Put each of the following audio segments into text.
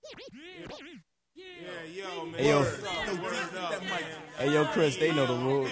Hey yo, Chris, they know the rules.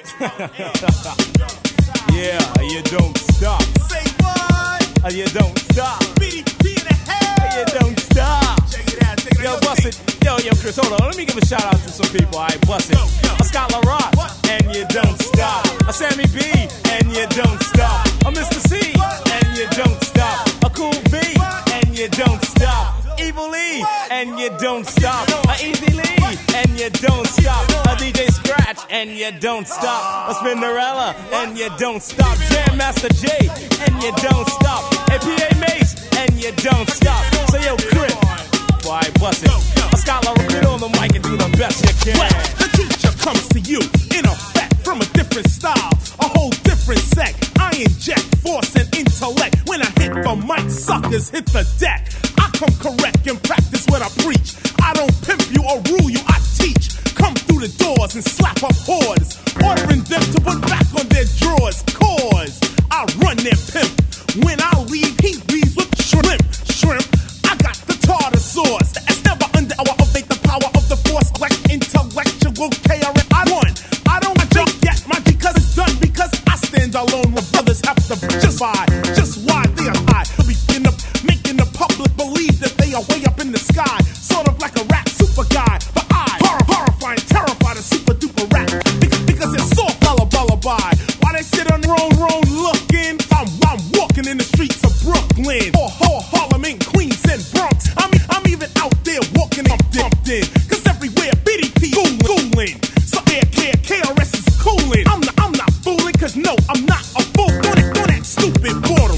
Yeah, you don't stop. Say what? You don't stop. BDP in the house. You don't stop. Check it out. Check it Yo, out. bust it. Yo, Chris, hold on. Let me give a shout out to some people. All right, bust it. A Scott LaRock, and you don't stop. A Sammy B, and you don't stop. A Mr. C, and you don't stop. A Cool B, and you don't stop. Evil E, and you don't stop. A Easy Lee, and you don't stop. A DJ Scratch, and you don't stop. A Spinderella, and you don't stop. Jam Master J, and you don't stop. A PA Mace, and you don't stop. So yo, Chris, why bust it? A Scott LaRock, get on the mic and do the best you can. Well, the teacher comes to you in effect from a different style, a whole different sect. I inject force and intellect. When I hit the mic, suckers hit the deck. I come correct and practice what I preach. I don't pimp you or rule you, I teach. Come through the doors and slap up whores, ordering them to put back on their drawers. Cause I run their pimp. When I leave, he leaves with shrimp. I got the tartar sauce. It's never underestimate the power of the force. Like intellectual KRS. I don't jump yet, my G, cause it's done. Because I stand alone when brothers have to justify just why they are high. To be making the public believe that they are way up in the sky. Sort of like a rap super guy. But I, horrifying, terrified of super duper rap. Because it's soft lullaby. Why they sit on their own road looking? I'm walking in the streets of Brooklyn. Or Harlem and Queens and Bronx. I'm even out there walking and dumped in. Cause everywhere BDP fooling. So KRS is cooling. I'm not fooling, cause no, I'm not a fool. Don't that stupid water.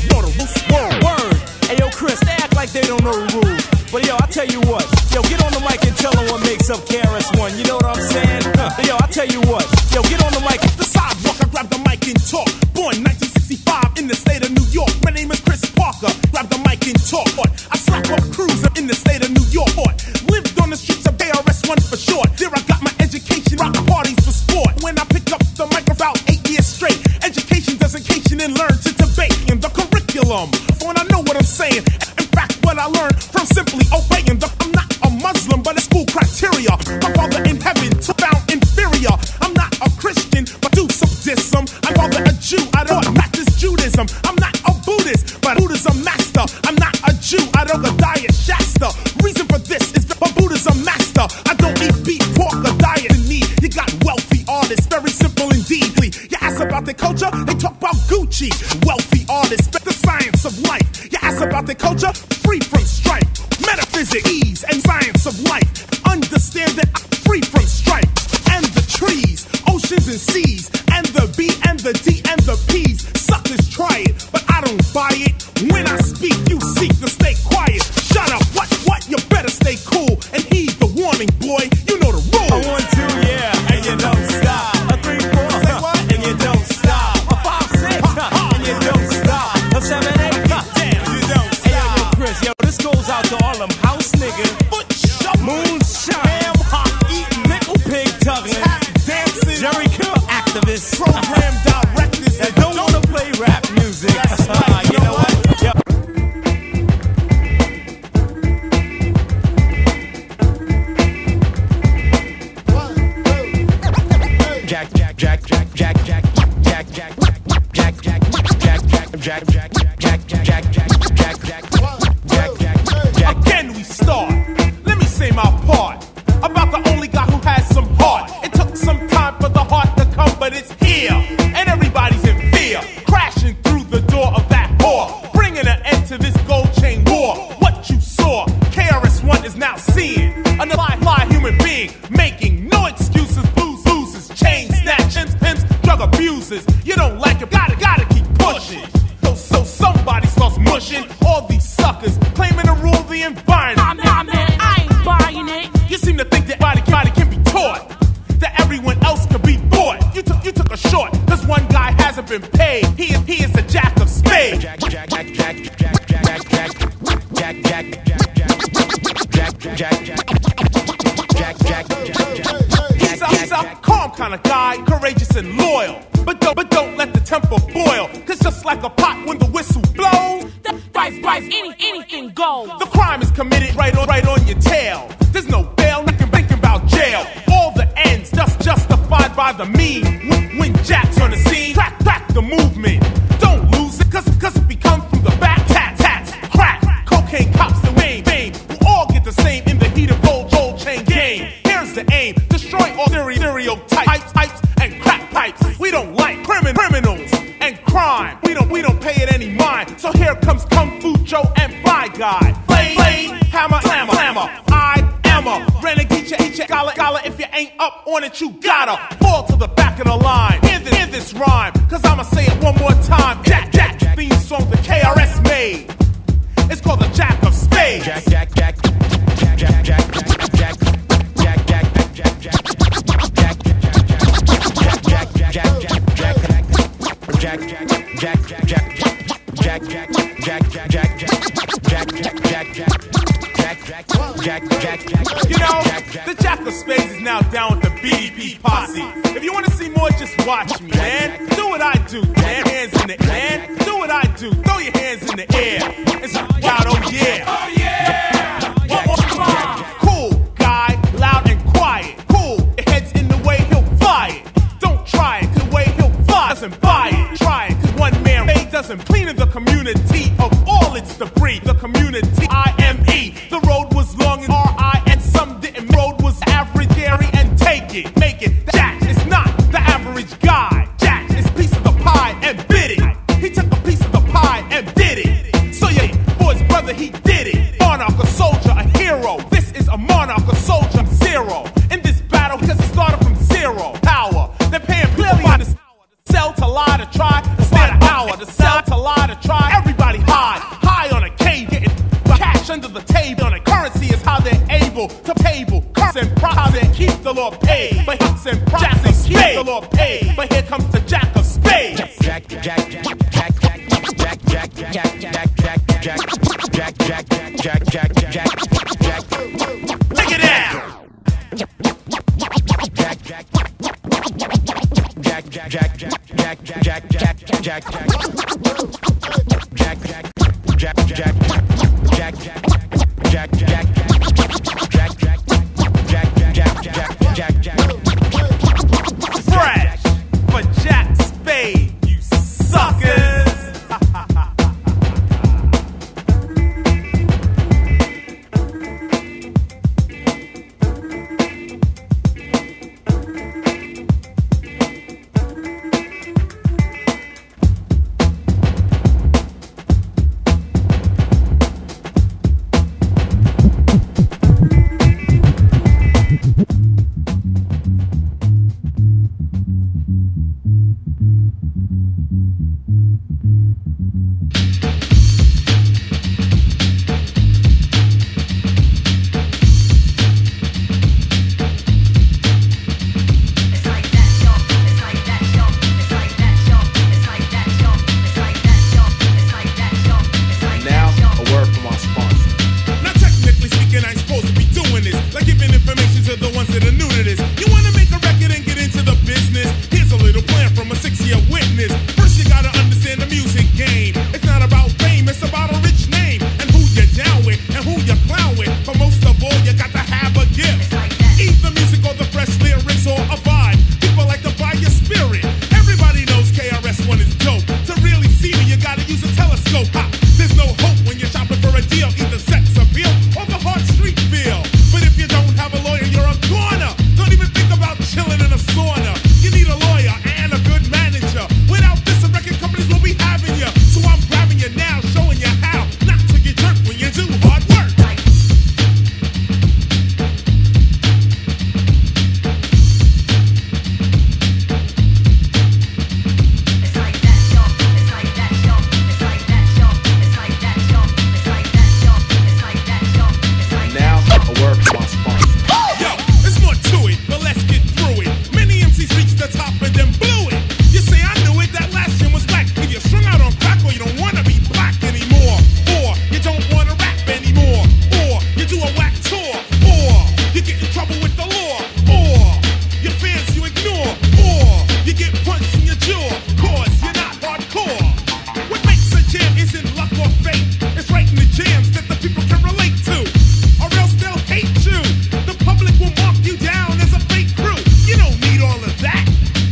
Word. Hey yo, Chris, they act like they don't know the rules. But yo, I tell you what. Yo, get on the mic and tell them what makes up KRS-One. You know what I'm saying? Yo, I tell you what. Yo, get on the mic. The sidewalk, I grab the mic and talk. Born 1965 in the state of New York. My name is Chris Parker. Grab the mic and talk. I slap up crews in the state of New York. Lived on the streets of KRS-One for short. There I got my education, rock parties for sport. When I pick up the microphone 8 years straight, education does occasion and learn to debate in the curriculum. When I know what I'm saying, in fact, what I learned from simply obeying. I'm not a Muslim, but it's school criteria. My father in heaven took down inferior. I'm not a Christian, but do some dism. I'm father a Jew. I don't practice Judaism. I'm not a Buddhist, but Buddhism master. I'm not a Jew. I don't go diet Shasta. Reason for this is that Buddhism master. I don't eat beef, pork, or diet in need. You got wealthy artists, very simple indeed. You ask about their culture, they talk about Gucci. Wealthy artists, the science of life. You ask about their culture, free from strife. Metaphysics, ease, and science of life. Understand that I'm free from strife. And the trees, oceans and seas, and the B and the D and the P's. Suckers try it, but I don't buy it. When I speak, you seek to stay quiet. Shut up, what? You better stay cool and heed the warning, boy. You know the rules. A 1, 2, yeah, and you don't stop. A 3, 4, and you don't stop. A 5, 6, and you don't stop. A 7, 8, damn, you don't stop. Hey, yo, Chris, yo, this goes out to all them house niggas. Moonshine, ham hock eating, nickel pig tugging, dancing, Jerry Kill activists, program directors that don't wanna play rap music. You know what? Yo. Again we start. Let me say my part about the only guy who has some heart. It took some time for the heart to come, but it's here, and everybody's in fear. Crashing through the door of that whore, bringing an end to this gold chain war. What you saw, KRS-One is now seeing an alive human being, making no excuses. Losers, chain snatchers, pimps, drug abusers. You don't like it, gotta keep pushing. So somebody starts mushing all these suckers, claiming to rule the environment. Nah, man, I ain't buying it. You seem to think that body can be taught, that everyone else can be bought. You took a short, cause one guy hasn't been paid. He is the jack of spades. He's a calm kind of guy, courageous and loyal. But don't let the temper boil, cause just like a pot when the whistle blows, Anything goes. the crime is committed right on your tail. the mean. When Jack's on the scene, crack the movement. Don't lose it, cause we come from the back. Tats, crack, cocaine cops the main. We all get the same in the heat of gold chain game. Here's the aim, destroy all stereotypes and crack pipes. We don't like criminals and crime. We don't pay it any mind. So here comes Kung Fu Joe and Fly Guy. Blade, hammer, slammer. I am a renegade, eat ya, gala. If you ain't up on it, you gotta fall to the back of the line. Hear this rhyme, cause I'ma say it one more time. Jack, theme song that KRS made. It's called the Jack of Spades. Jack. You know, the Jack of Spades is now down with the BDP posse. If you want to see more, just watch me, man. Do what I do, man. Hands in the air. Do what I do. Throw your hands in the air. It's wild, oh yeah. Oh yeah. One more time. Cool guy, loud and quiet. Cool, your head's in the way, he'll fly it. Don't try it, 'cause the way he'll fly doesn't buy it. Try it, 'cause one man doesn't clean in the community of all its debris. The community, IME. The road was long and RI, and some didn't. Road was average, Gary, and take it, make it. Jack is not the average guy. Jack is a piece of the pie and bit it. He took a piece of the pie and did it. So yeah, for his brother he did it. Monarch, a soldier, a hero. This is a monarch, a soldier, zero. In this battle, because he started from zero. Power, they're paying clearly by the sell to lie to try. It's not an hour to sell to lie to try. Everybody high on a cave, getting cash under the table. On a currency is how they're able to payable. Curse and profits and keep the Lord paid. But hits and profits and keep the Lord paid. But here comes the Jack of Spades. Jack. Take it down. Fresh for Jack Spade, you suckers. That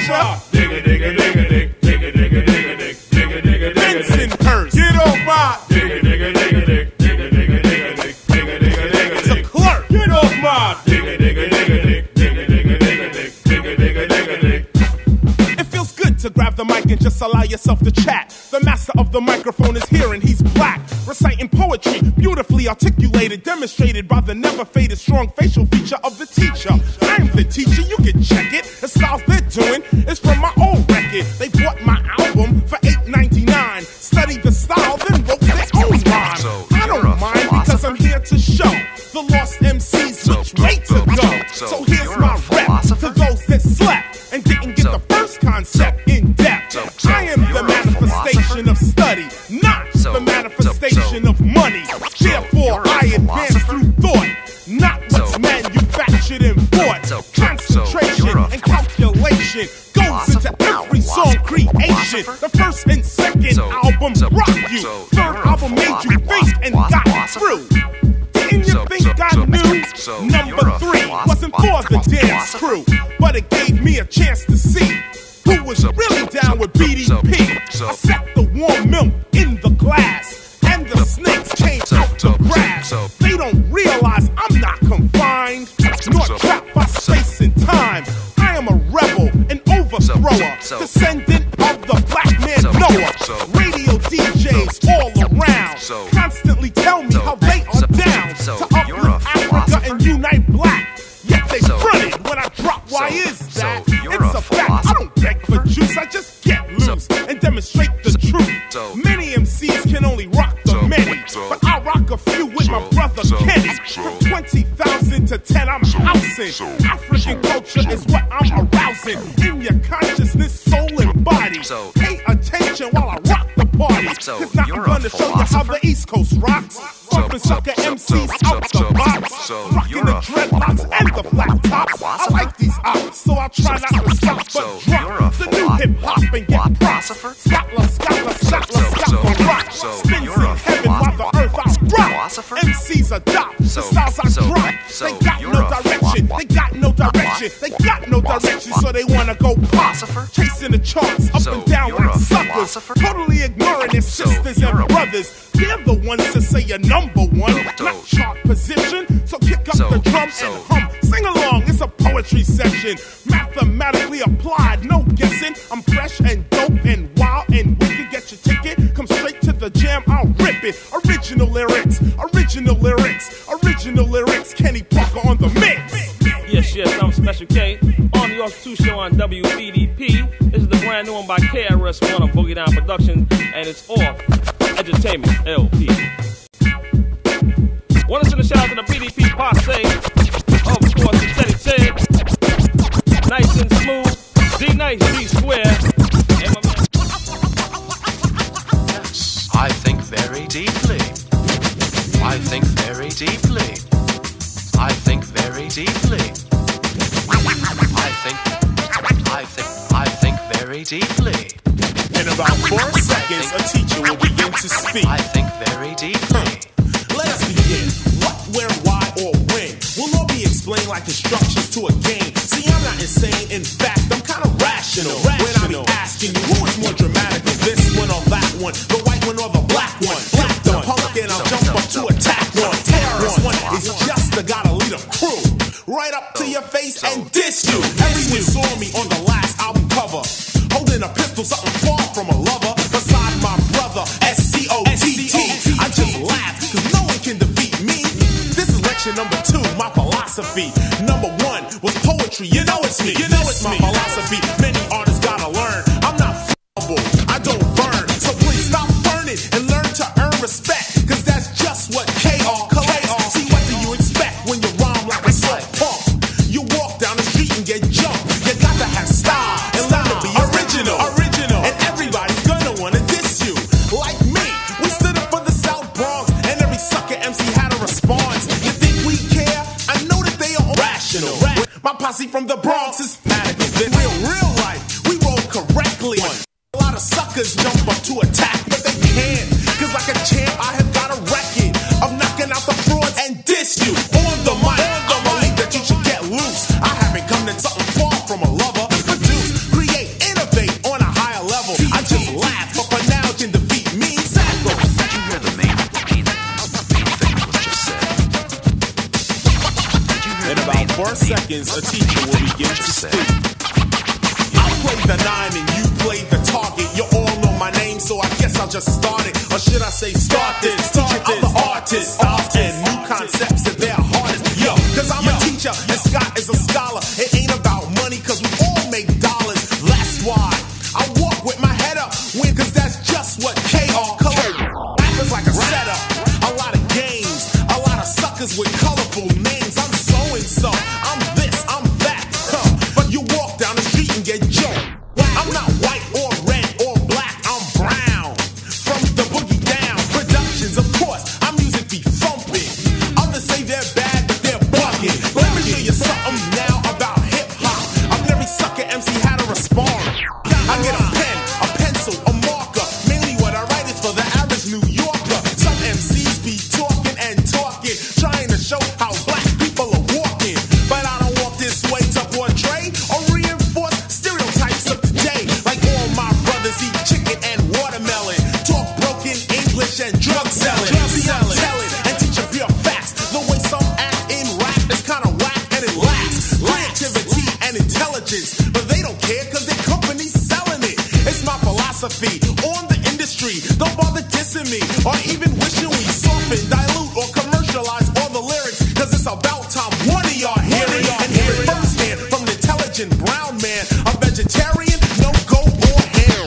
Usher. Digga, digga, digga, digga, digga, digga, digga, digga, digga, digga, Benson Hurst. Get off my. Digga, digga, digga, digga, digga, digga, digga, digga, digga, digga. It's a clerk. Get off my. Digga, digga, digga, digga, digga, digga, digga, digga, digga, digga. It feels good to grab the mic and just allow yourself to chat. The master of the microphone is here and he's black, reciting poetry, beautifully articulated, demonstrated by the never-faded strong facial feature of the teacher. I'm the teacher, you can check it. The styles they're doing is from my old record. They bought my album for $8.99. Studied the style, then wrote their own rhyme. I don't mind because I'm here to show the lost MCs which way to go. So here's my rep to those that slept and didn't get the first concept in depth. I am the manifestation of study, not the manifestation of money. Therefore, I advance through thought, not what's manufactured and bought. Concentration and calculation goes into every song creation. The first and second albums rock you. Third album made you think and got through. Didn't you think I knew? Number 3 wasn't for the dance crew, but it gave me a chance to see who was really down with BDP. I set the warm milk in the glass, and the snakes came out the grass. They don't realize I'm not confined, nor trapped by space and time. I am a rebel, an overthrower, descendant of the black man Noah. Radio DJs all around constantly tell me how they are down to uplift Africa and unite black. Yet they fronted when I drop. Why is that? It's a fact. I don't beg for juice, I just get loose and demonstrate the truth. Many MCs can only rock the many, but I rock a few with my brother Kenny. From 20,000 to 10, I'm housing. African culture is what I'm arousing in your consciousness, soul, and body. Pay attention while I rock the party, cause now I'm gonna show you how the East Coast rocks. Bumping sucker MCs out the box, rocking the dreadlocks and the flat tops. I like these ops, so I'll try not to stop but drop the new hip-hop and get props. Scotland, rock. Spins in heaven while the earth I rock. MCs adopt the styles I drop. They got no direction, they got no direction, they got no direction, so they wanna go pop. Chasing the charts up and down like suckers, totally ignoring their sisters and brothers. They're the ones to say you're number one, not chart position. So kick up the drum and hum, sing along, it's a poetry session. Mathematically applied, no guessing. I'm fresh and dope and wild and wicked. Get your ticket, come straight to the jam, I'll rip it. Original lyrics, original lyrics, original lyrics. Kenny Parker on the mix. Yes, I'm Special K on the York 2 show on WBDP. This is the brand new one by KRS-One on Boogie Down Production, and it's off Entertainment LP. Want to send a shout out to the BDP posse, of course, the Teddy Ted, nice and smooth, D nice, D square, and my man. I think very deeply. I think very deeply. I think very deeply. I think very deeply. In about 4 seconds, a teacher will begin to speak. I think very deeply. Let us begin. What, where, why, or when will all be explained like instructions to a game. See, I'm not insane. In fact, I'm kind of rational. When I be asking you, who is more dramatic, this one or that one, the white one or the black one? Black the punk, and I'll jump up to attack one. KRS-One is just the gotta lead a crew. Right up to your face and diss you. Everyone saw me on the last album cover, holding a pistol, something far from a lover. Beside my brother, S-C-O-T-T. I just laugh, cause no one can defeat me. This is lecture number 2, my philosophy. Number 1 was poetry, you know it's me. You know it's my philosophy. Many artists gotta learn, I'm not f***able, I don't burn. So please stop burning and learn to earn respect, cause that's just what K.R. collects. See, what do you expect when you rhyme like a soft punk? You walk down the street and get jumped. You got to have style and learn to be original. And everybody's gonna wanna diss you. Like me, we stood up for the South Bronx, and every sucker MC had a response. You think we care? I know that they are rational. My posse from the Bronx is radical. In real life, we roll correctly. A lot of suckers jump up to attack, but they can't. Cause like a champ, I have got a record of knocking out the frauds and diss you on the mic. I believe that you should get loose. I haven't come to something far from a lover. Produce, create, seconds, a teacher will begin to speak. I played the 9 and you played the target. You all know my name, so I guess I'll just start it. Or should I say start this? Teacher, I'm the artist. Styles and new concepts at their hardest. Yo, cause I'm a teacher and Scott is a scholar. It ain't about money cause we all make dollars. That's why I walk with my head up. Win cause that's just what KR color. Rappers like a setup. A lot of games. A lot of suckers with colorful names. I'm so and so. I'm this, I'm that. But you walk down the street and get joked. I'm not white or red or black, I'm brown. From the boogie down, productions, of course, our music be thumping. Others say they're bad, but they're bugging. Let me show you something now about hip-hop. I've never sucker MC how to respond. I get a pen, a pencil, a marker. Mainly what I write is for the average New Yorker. Some MCs be talking and talking, trying to show how black people are walking. But I don't walk this way to portray or reinforce stereotypes of today. Like all my brothers eat chicken and watermelon, talk broken English and drug selling. See, I'm telling and teaching pure facts. The way some act in rap is kind of whack and it lacks creativity and intelligence. But they don't care cause their company's selling it. It's my philosophy on the industry. Don't bother dissing me or even wishing we soften, dilute or commercialize all the lyrics. Cause it's about time one of y'all hear it and hear it firsthand from an intelligent brown man. A vegetarian, no goat or ham.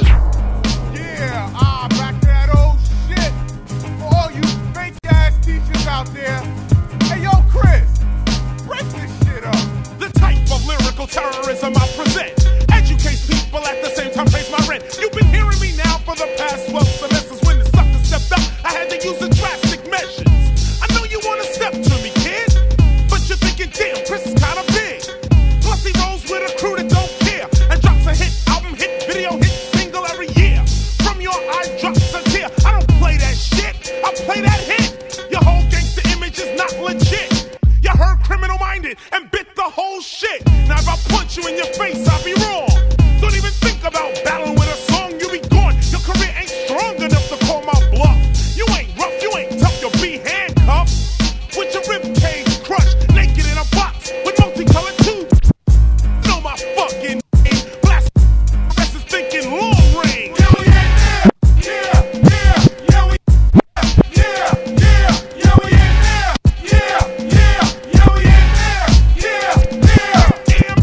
Yeah, back to that old shit. For all you fake ass teachers out there. Hey yo, Chris, break this shit up. The type of lyrical terrorism I present educates people at the same time pays my rent. You've been hearing me now for the past 12 semesters. When the sucker stepped up, I had to use the drastic measures. I know you wanna step to me, kid, but you're thinking, damn, Chris is kinda big. Plus he rolls with a crew that don't care and drops a hit album, hit video, hit single every year. From your eye drops a tear. I don't play that shit, I play that hit. Your whole gangster image is not legit. You heard criminal minded and bit the whole shit. Now if I punch you in your face, I'll be wrong. Don't even think about battling with a song, you be gone. Your career ain't strong enough to call my bluff. You ain't rough, you ain't tough, you'll be handcuffed. With your rib cage crushed, naked in a box with multicolored tubes. Know my fucking name. Blast rest is thinking long range. Yeah, we in there. Yeah, yeah, yeah, we yeah, yeah, yeah, we in there. Yeah, yeah, yeah, we in there. Yeah, yeah. Damn.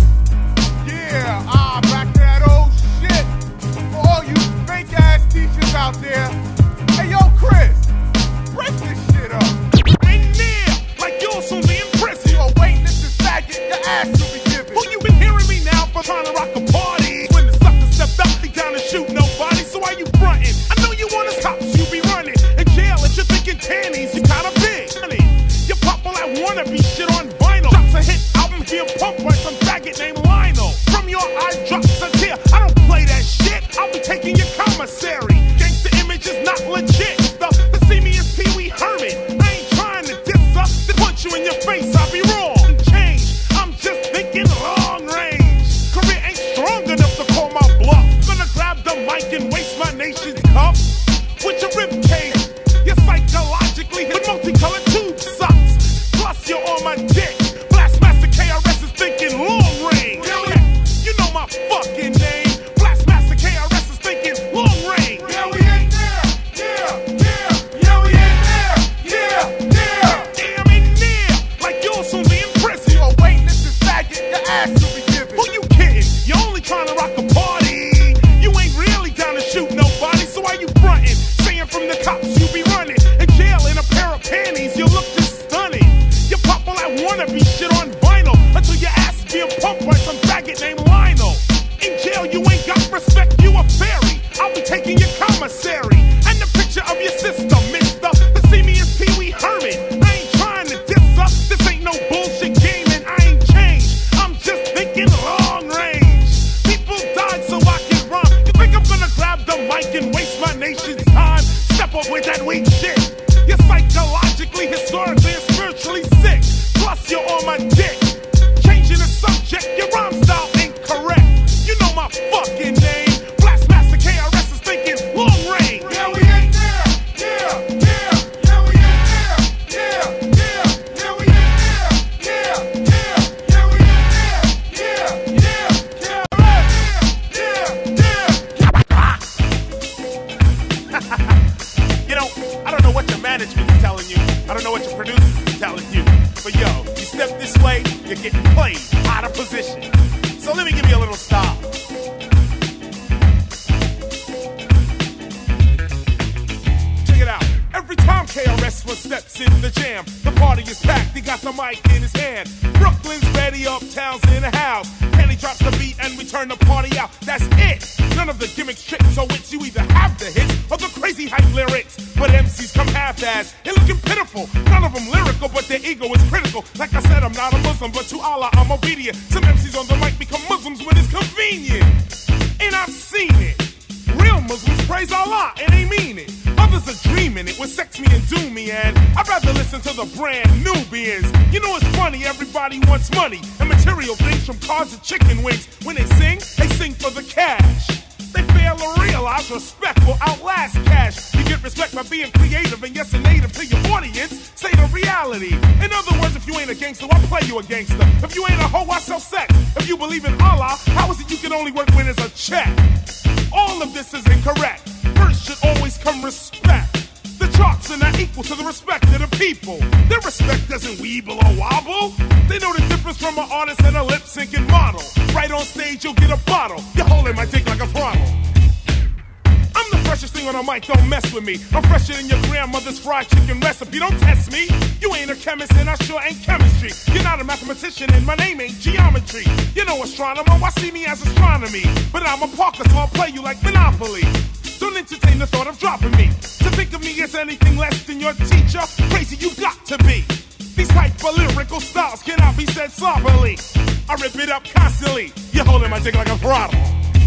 Yeah, back to that old shit. For all you fake ass teachers out there. Hey yo, Chris, break this shit up. Ain't near like you'll soon be in prison. You a waitress and faggot, your ass will be given. Well, you've been hearing me now for trying to rock a party. When the sucker stepped up, they down to shoot nobody. So why you frontin'? I know you want us cops, you be running. In jail, if you're thinking tannies, you kinda big. You pop all that wannabe shit on vinyl. Drops a hit album, being pumped by some faggot named Lionel. From your eye drops a tear. I don't play that shit, I'll be taking your commissary. Gangsta image is not legit. The see me as Pee Wee Herman. I ain't trying to diss up, to punch you in your face, I'll be wrong. Change, I'm just thinking long range. Career ain't strong enough to call my bluff. Gonna grab the mic and waste my nation's cup. With your rib cage, you're psychologically hit with multicolored tube socks. Plus you're on my dick. Blastmaster KRS is thinking you're getting played out of position. So let me give you a little style. Check it out. Every time KRS-One steps in the jam, the party is packed, he got the mic in his hand. Brooklyn's ready, uptown's in the house. Kenny drops the beat and we turn the party out. That's it. None of the gimmicks, tricks, or wits. You either have the hits or the crazy hype lyrics. But MCs come half-assed and looking pitiful. None of them lyrical, but their ego is critical. Like I said, I'm not a Muslim, but to Allah I'm obedient. Some MCs on the mic become Muslims when it's convenient. And I've seen it. Real Muslims praise Allah and they mean it. Others are dreaming it with sex me and do me, and I'd rather listen to the brand Nubians. You know it's funny, everybody wants money and material things from cars to chicken wings. When they sing for the cash. They fail to realize respect will outlast cash. You get respect by being creative and yes, a native to your audience. Say the reality. In other words, if you ain't a gangster, I play you a gangster. If you ain't a hoe, I sell sex. If you believe in Allah, how is it you can only work when it's a check? All of this is incorrect. First should always come respect. The charts are not equal to the respect of the people. Their respect doesn't weeble or wobble. They know the difference from an artist and a lip-syncing model. Right on stage, you'll get a bottle. You're holding my dick like a throttle. I'm the freshest thing on the mic, don't mess with me. I'm fresher than your grandmother's fried chicken recipe. Don't test me. You ain't a chemist and I sure ain't chemistry. You're not a mathematician and my name ain't geometry. You know astronomer, why see me as astronomy? But I'm a Parker, so I'll play you like Monopoly. Don't entertain the thought of dropping me. To think of me as anything less than your teacher, crazy you got to be. These type of lyrical styles cannot be said sloppily. I rip it up constantly. You're holding my dick like a throttle.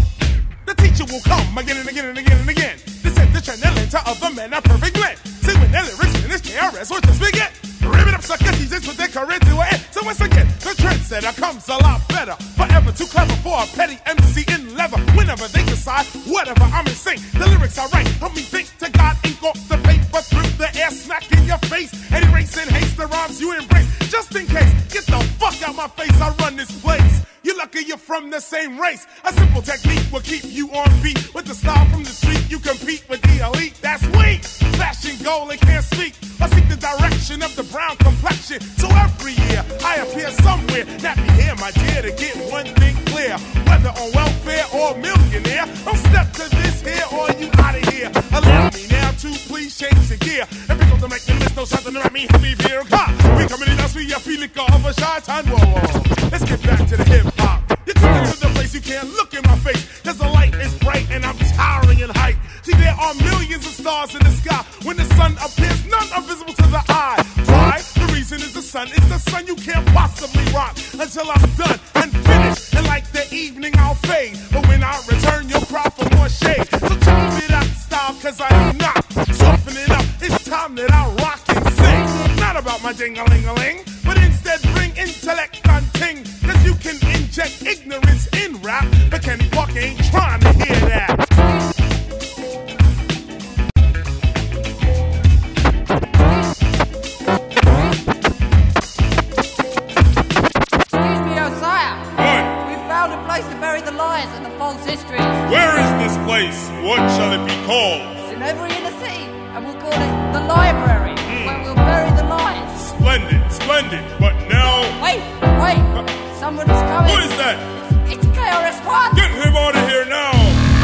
The teacher will come again and again and again and again. To set the trend and to other men a perfect blend. See when their lyrics finish, KRS will just begin. Rip it up, sucker teachers with their career to an end. So once again, the trendsetter comes a lot better. Forever too clever for a petty MC in leather. Whenever they decide, whatever, I'm insane. The lyrics I write, help me think to God, ink off the paper, through the air, smack in your face. And erase and haste the rhymes you embrace. Just in case, get the fuck out my face, I run this place. You're lucky you're from the same race. A simple technique will keep you on beat. With the style from the street, you compete with the elite. That's weak. Flashing gold and can't speak. I seek the direction of the brown complexion. So every year, I appear somewhere. Nappy hair, my dear, to get one thing clear. Whether on welfare or millionaire, don't step to this here or you out of here. Allow me now to please change the gear. And pick up the mic and miss no something around me. Heavy vehicle. We coming in, as we a feeling of a shaitan. Whoa. Let's get back to the hip hop. You took it to the place you can't look in my face. Cause the light is bright and I'm towering in height. See, there are millions of stars in the sky. When the sun appears, none are visible to the eye. Why? The reason is the sun. It's the sun you can't possibly rock until I'm done and finished. And like the evening, I'll fade. But when I return, you'll cry for more shade. So change it out style, cause I am not. Soften it up, it's time that I rock and sing. Not about my ding-a-ling-a-ling, but instead bring intellect on ting. Cause you can inject ignorance in rap, but Kenny Parker ain't trying to hear that. Excuse me, Osiah. What? We found a place to bury the lions and the false histories. Where is this place? What shall it be called? It's in every inner city, and we'll call it the library, where we'll bury the lions. Splendid, splendid. But now... Wait, someone is coming. What is that? It's KRS-One. Get him out of here now!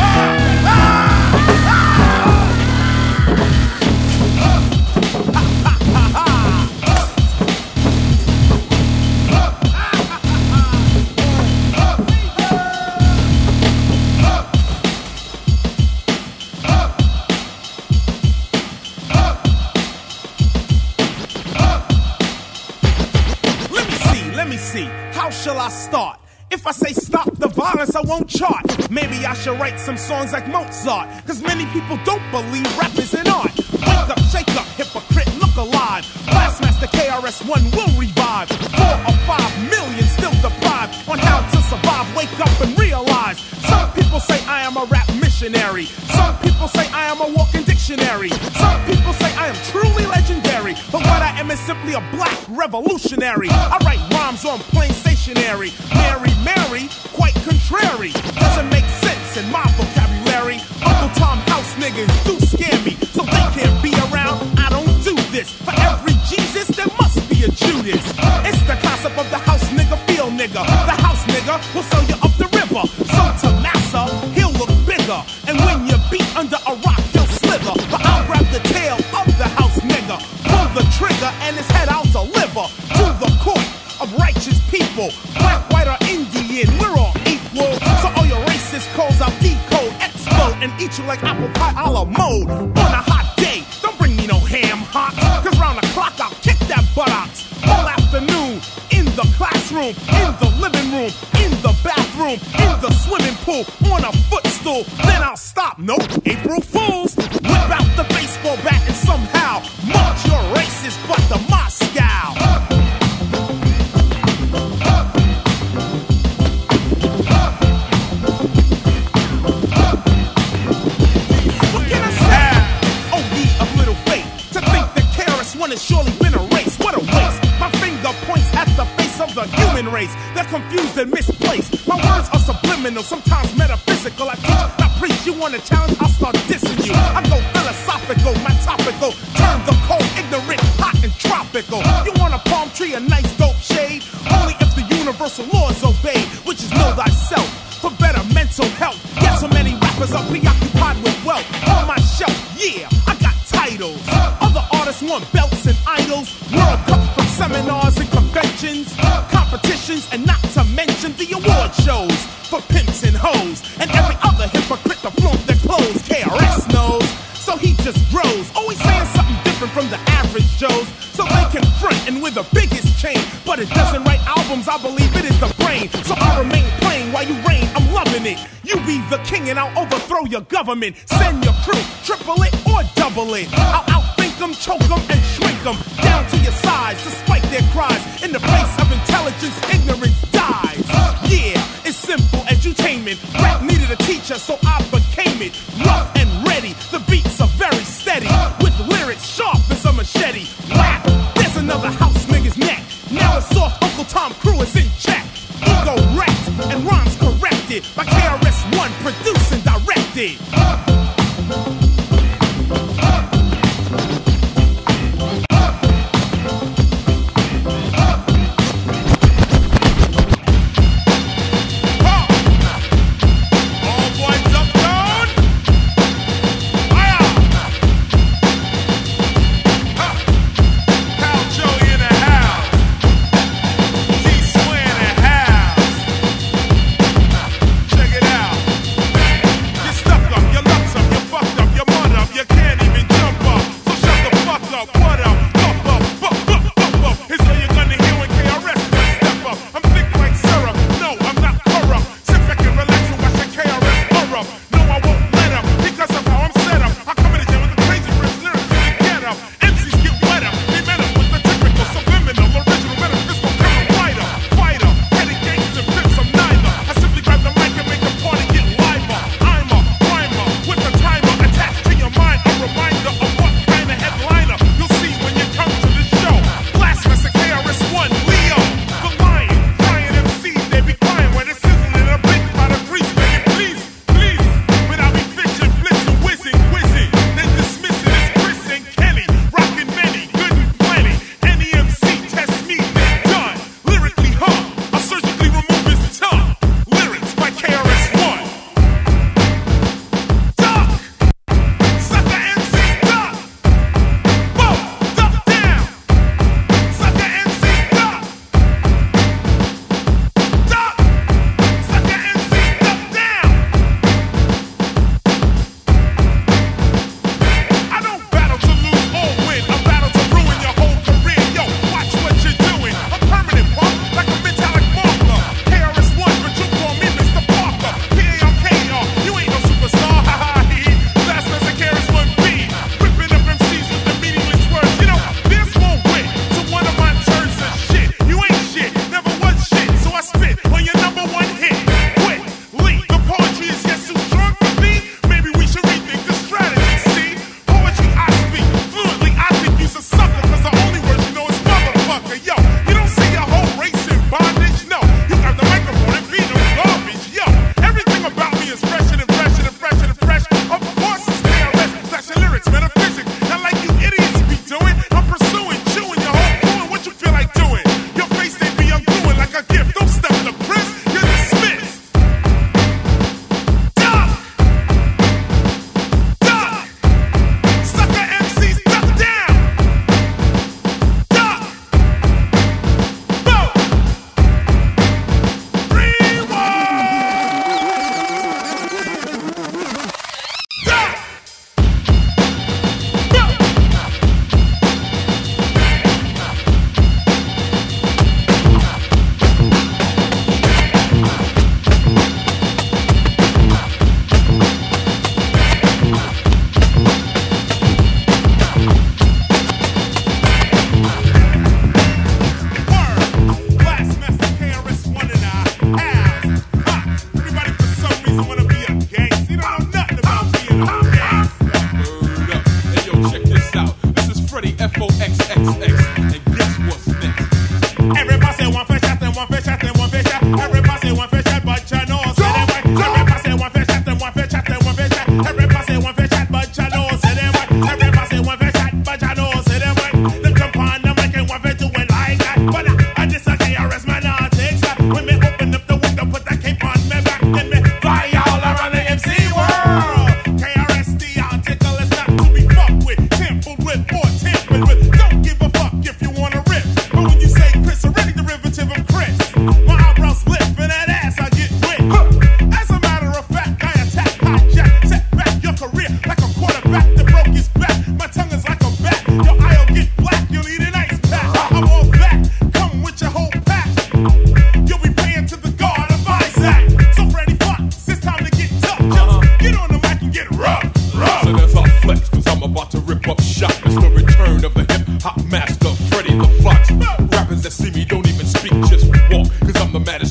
Let me see, how shall I start? If I say stop the violence, I won't chart. Maybe I should write some songs like Mozart, cause many people don't believe rap is an art. Wake up, shake up, hypocrite, look alive. Blastmaster KRS-One will revive. 4 or 5 million still deprived on how to survive. Wake up and realize. Some people say I am a rap missionary. Some people say I am a walking dictionary. Some people say I am truly legendary. But what I am is simply a black revolutionary. I write rhymes on plain stationery. Mary, quite contrary. Doesn't make sense in my vocabulary. Uncle Tom House niggas do scare me, so they can't be around. I don't do this. For every Jesus, there must be a Judas. It's the concept of the house nigga saying we're all equal. So all your racist codes I'll decode, explode, and eat you like apple pie a la mode. On a hot day, don't bring me no ham hocks, cause round the clock I'll kick that buttocks. All afternoon, in the classroom, in the living room, in the bathroom, in the swimming pool, on a footstool. Then I'll stop, nope, April Fools. Whip out the baseball bat and somehow march your racist butt to Moscow. What can I say? Oh, ye of little faith, to think that KRS-One has surely been erased. What a waste. My finger points at the face of the human race. They're confused and misplaced. My words are subliminal, sometimes metaphysical. I teach, not preach. You want a challenge? I'll start dissing you. I go philosophical, my topical. Turn the cold, ignorant, hot and tropical. You want a palm tree, a nice dope shade? Only if the universal laws obey, which is know thyself. For better mental health. Yet so many rappers are preoccupied with wealth. On my shelf, yeah, I got titles. Other artists want belts and idols. World Cup from seminars and conventions, competitions, and not to mention the award shows for pimps and hoes, and every other hypocrite to flaunt their clothes. KRS knows, so he just grows, always saying something different from the average Joes, so they can front and with the biggest chain. But it doesn't write albums, I believe it is the brain. So I remain plain while you reign, I'm loving it. You be the king and I'll overthrow your government. Send your crew, triple it or double it. I'll outthink them, choke them, and shrink them down to your size, despite their cries. In the face of intelligence, ignorance dies. Yeah, it's simple edutainment. Rap needed a teacher, so I became it. Rough and ready, the beats are very steady, with lyrics sharp as a machete. Whack, there's another house nigga's neck. Now it's off, Uncle Tom Crew is in check. Ego wrecked and rhymes corrected by KRS-One, produced and directed. You're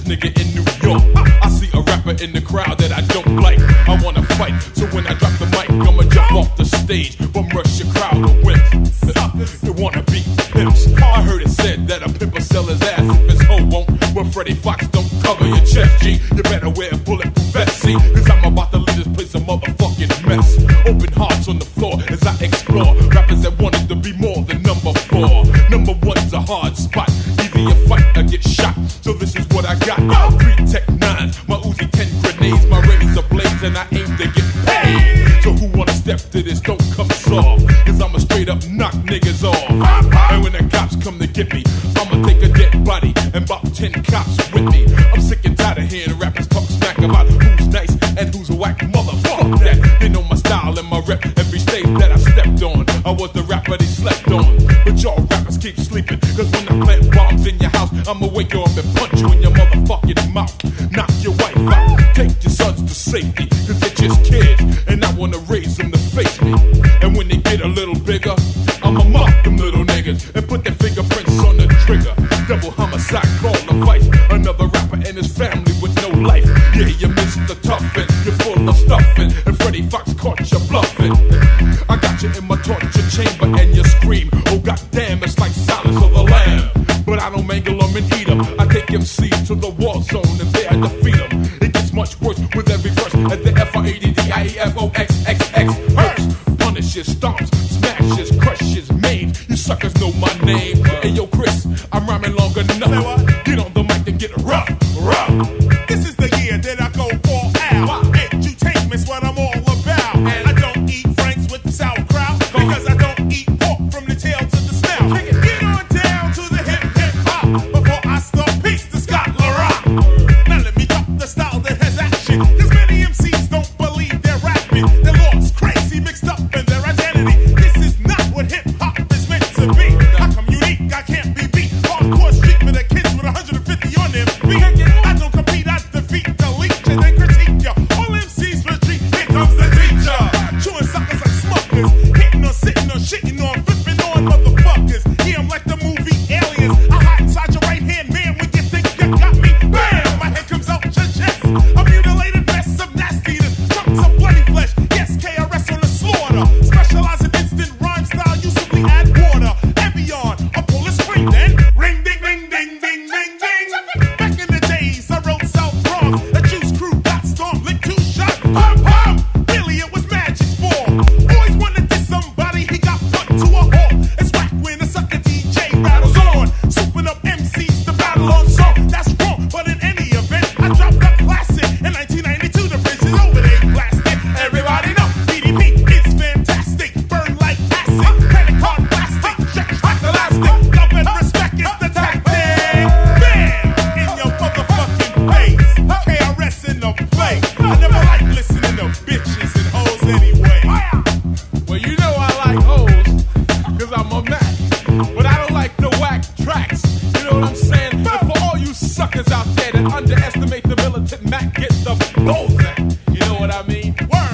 nigga in New York. I see a rapper in the crowd that I don't like. I wanna fight, so when I drop the mic, I'ma jump off the stage, bum rush your crowd of wimps. You wanna be pimps? I heard it said that a pimp will sell his ass if his hoe won't. When Freddie Fox don't cover your chest, G, you better wear a bulletproof vest, see? Cause I'm about to leave this place a motherfucking mess. Open hearts on the floor as I explore rappers that wanted to be more than number 4. Number 1's a hard spot. Either you fight or get shot. So this is what I got. 3 Tech 9s, my Uzi 10 grenades, my razor blades, and I aim to get paid. So who wanna step to this? Don't come soft. Cause I'ma straight up knock niggas off. And when the cops come to get me, I'ma take a dead body and about 10 cops with me. I'm sick and tired of hearing rappers talk smack about who's nice and who's a whack. Motherfuck that. They know my style and my rep. Every stage that I stepped on, I was the rapper they slept on. But y'all rappers keep sleeping, cause when I plant bombs in your house, I'ma wake you up and punch you in your motherfucking mouth. Knock your wife out, take your sons to safety, cause they're just kids, and I wanna raise them to face me. And when they get a little bigger, I'ma mock them little niggas and put their fingerprints on the trigger. Double homicide, call a vice. Another rapper and his family with no life. Yeah, you missed the toughin', you're full of stuffing, and Freddie Fox caught you bluffing. I got you in my torture chamber and you scream, oh goddamn, it's like Silence of the Lamb. But I don't mangle them and eat them. I take MCs to the war zone and there I defeat them. It gets much worse with every verse as the FRADDIEFOXXX hurts, punishes, stomps, smashes, crushes, maims. You suckers know my name. Hey yo, Chris, I'm rhyming long enough. Get on the mic and get rough, rough. This is the year that I go all out. Edutainment's what I'm all about. And I don't eat Franks with sauerkraut because I don't eat pork from the tail to the snout. Get on down to the hip hop before I start peace to Scott LaRock. Now let me talk the style that has action. Cause many MCs don't believe they're rapping. They're lost, crazy, mixed up in their identity. This is not what hip hop is meant to be. I come unique, I can't be beat. Hardcore street for the kids with 150 on their feet. I don't compete, I defeat the leech and then critique ya. All MCs retreat, here comes the teacher. Chewing suckers like smokers, hitting on, sitting on, shitting on, flipping on motherfuckers. Yeah, I'm like the movie Aliens. I hide inside your right hand, man, when you think you got me. Bam! My head comes out your chest. A mutilated mess of nastiness, chunks of bloody flesh. Yes, KRS on the slaughter. Specialize in instant rhyme style, you simply add water. Evian, I pull a spring then. Ring, ding, ding, ding, ding, ding, ding. Back in the days, I wrote South Bronx. A juice crew got stormed, licked 2 shots. Pum, pum! Really, it was magic's form. Always wanted to diss somebody, he got put to a halt. It's whack when a sucker DJ rattles on. Souping up MCs to battle on song. That's wrong, but in any event, I dropped a classic. In 1992, the bridge is over, they blasted. Everybody know BDP is fantastic. Burn like acid, credit card plastic, stretch like elastic. Love and respect is the tactic. Bam! In your motherfucking face. KRS in the place. I never like listening to bitches and hoes anyway. Well, you know I like hoes, cause I'm a Mac. But I don't like the whack tracks. You know what I'm saying? And for all you suckers out there that underestimate the militant Mac, get the Bozak. You know what I mean?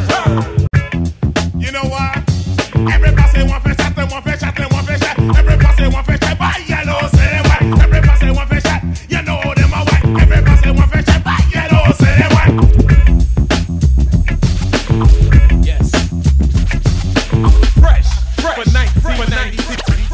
Word. You know why? Everybody say one fish shot, then one fish shot, then one fish shot. Everybody say one fish shot, but you know say them whack. Everybody say one fish shot, you know them a whack. Everybody say one fish shot, but you know say them whack. Yes. Fresh. For 1990.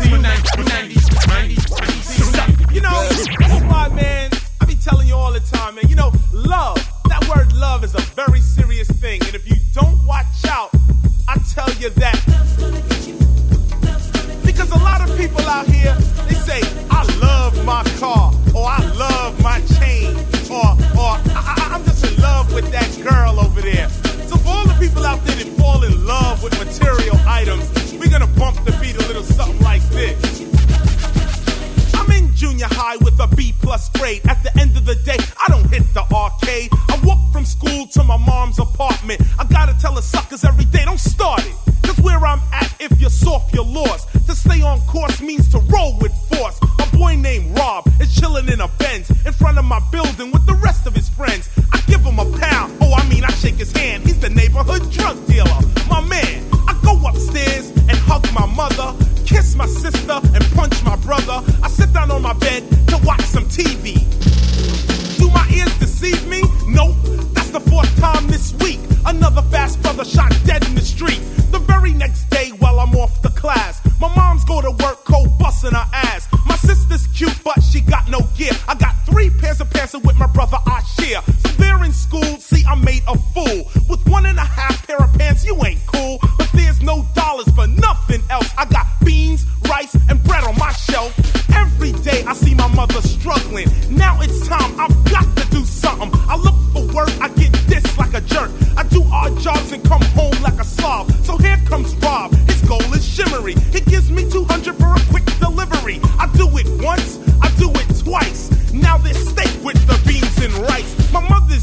You know, that's why, man, I be telling you all the time, man. You know, love, that word love is a very serious thing. And if you don't watch out, I tell you that. Because a lot of people out here, they say, I love my car, or I love my chain, or I'm just in love with that girl over there. So for all the people out there that fall in love with material items, we're gonna bump the beat a little something like this. I'm in junior high with a B+ grade. At the end of the day, I don't hit the arcade. I walk from school to my mom's apartment. I gotta tell the suckers every day, don't start it. Cause where I'm at, if you're soft, you're lost. To stay on course means to roll with force. A boy named Rob is chilling in a Benz in front of my building with the rest of his friends. I give him a pound, I shake his hand. He's the neighborhood drug dealer, my man. I go upstairs and hug my mother, kiss my sister and punch my brother. I sit down on my bed to watch some TV. Do my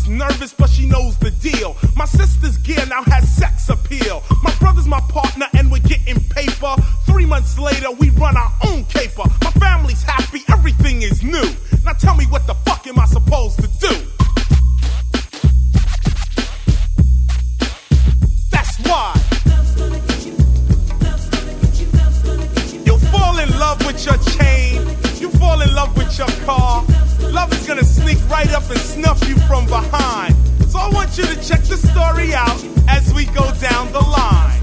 nervous, but she knows the deal. My sister's gear now has sex appeal. My brother's my partner and we're getting paper. 3 months later, we run our own caper. My family's happy, everything is new. Now tell me, what the fuck am I supposed to do? That's why you'll fall in love with your chain. You fall in love with your car. Love is gonna sneak right up and snuff you from behind. So I want you to check the story out as we go down the line.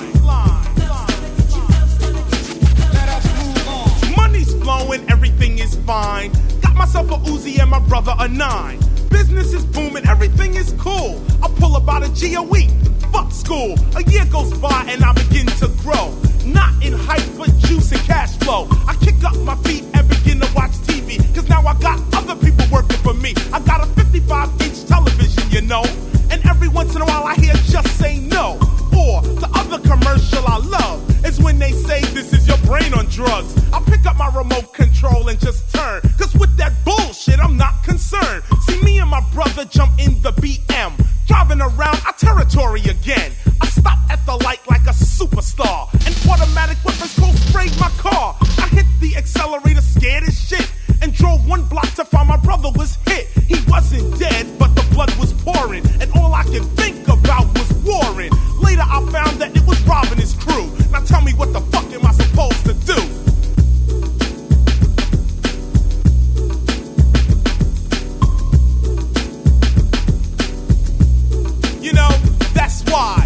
Let us move on. Money's flowing, everything is fine. Got myself a Uzi and my brother a 9. Business is booming, everything is cool. I pull about a G a week. Fuck school. A year goes by and I begin to grow. Not in height, but juice and cash flow. I kick up my feet and begin to watch TV, cause now I got other people working for me. I got a 55-inch television, you know, and every once in a while I hear Just Say No. Or the other commercial I love is when they say this is your brain on drugs. I pick up my remote control and just turn, cause with that bullshit I'm not concerned. See, me and my brother jump in the BM, driving around our territory again. I stop at the light like a superstar, and automatic weapons cold sprayed my car. I hit the accelerator scared as shit, and drove 1 block to find my brother was hit. He wasn't dead, but the blood was pouring, and all I could think about was Warren. Later I found that it was Rob and his crew. Now tell me, what the fuck am I supposed to do? You know, that's why.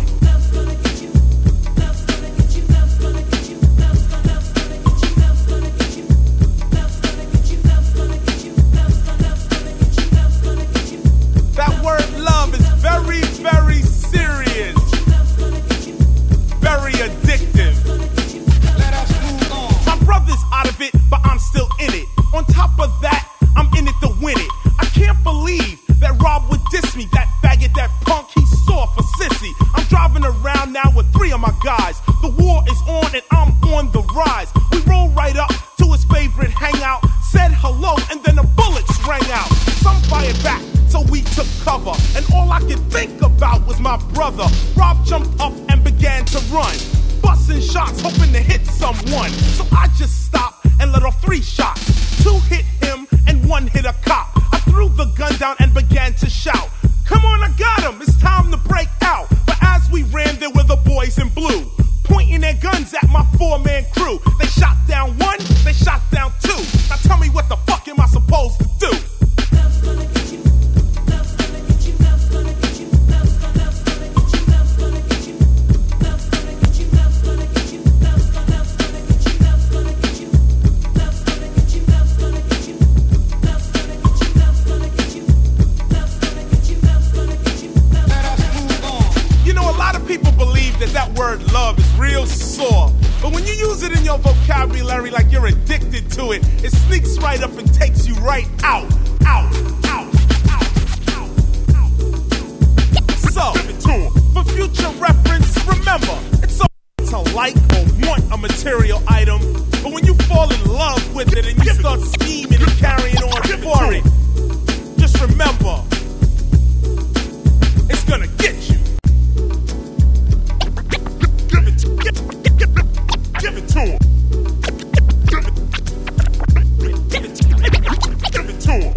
That word love is very, very serious. Very addictive. Let us move on. My brother's out of it, but I'm still in it. On top of that, I'm in it to win it. I can't believe that Rob would diss me. That faggot, that punk, he's sore for sissy. I'm driving around now with 3 of my guys. The war is on and I'm on the rise. We roll right up to his favorite hangout, said hello, and then the bullets rang out. Some fired back, so we took cover, and all I could think about was my brother. Rob jumped up and began to run, busting shots, hoping to hit someone. So I just stopped and let off 3 shots. 2 hit him and 1 hit a cop. I threw the gun down and began to shout, "Come on, I got him, it's time to break out." But as we ran, there were the boys in blue, pointing their guns at my 4-man crew. They shot down 1, they shot down 2. Now tell me, what the fuck am I supposed to do? That word love is real sore, but when you use it in your vocabulary like you're addicted to it, it sneaks right up and takes you right out. So, for future reference, remember, it's so to like or want a material item, but when you fall in love with it and you start scheming and carrying on for it, just remember, it's gonna get you. Give it to him. Give it to him.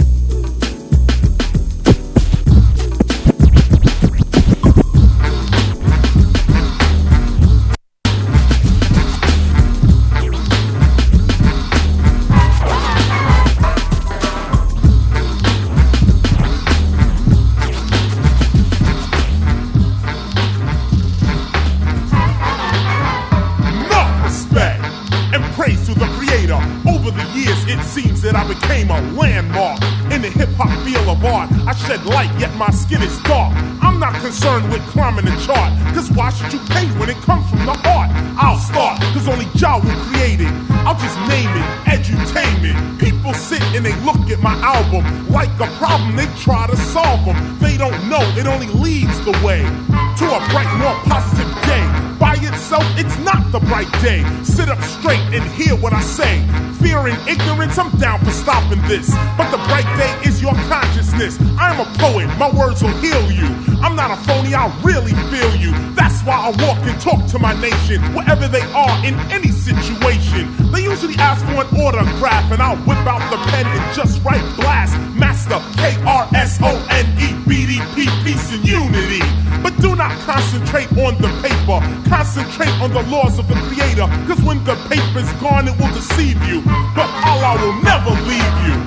That I became a landmark in the hip-hop field of art. I shed light, yet my skin is dark. I'm not concerned with climbing the chart, cause why should you pay when it comes from the heart? I'll start, cause only Jah will create it. I'll just name it, edutainment. People sit and they look at my album like a problem, they try to solve them. They don't know, it only leads the way to a bright, more positive day. By itself, it's not the the bright day. Sit up straight and hear what I say. Fearing ignorance, I'm down for stopping this. But the bright day is your consciousness. I'm a poet, my words will heal you. I'm not a phony, I really feel you. That's why I walk and talk to my nation, wherever they are in any situation. They usually ask for an autograph, and I'll whip out the pen and just write blast. Master, KRS-One, BDP, peace and unity. But do not concentrate on the paper. Concentrate on the laws of the Creator. Cause when the paper's gone, it will deceive you. But Allah will never leave you.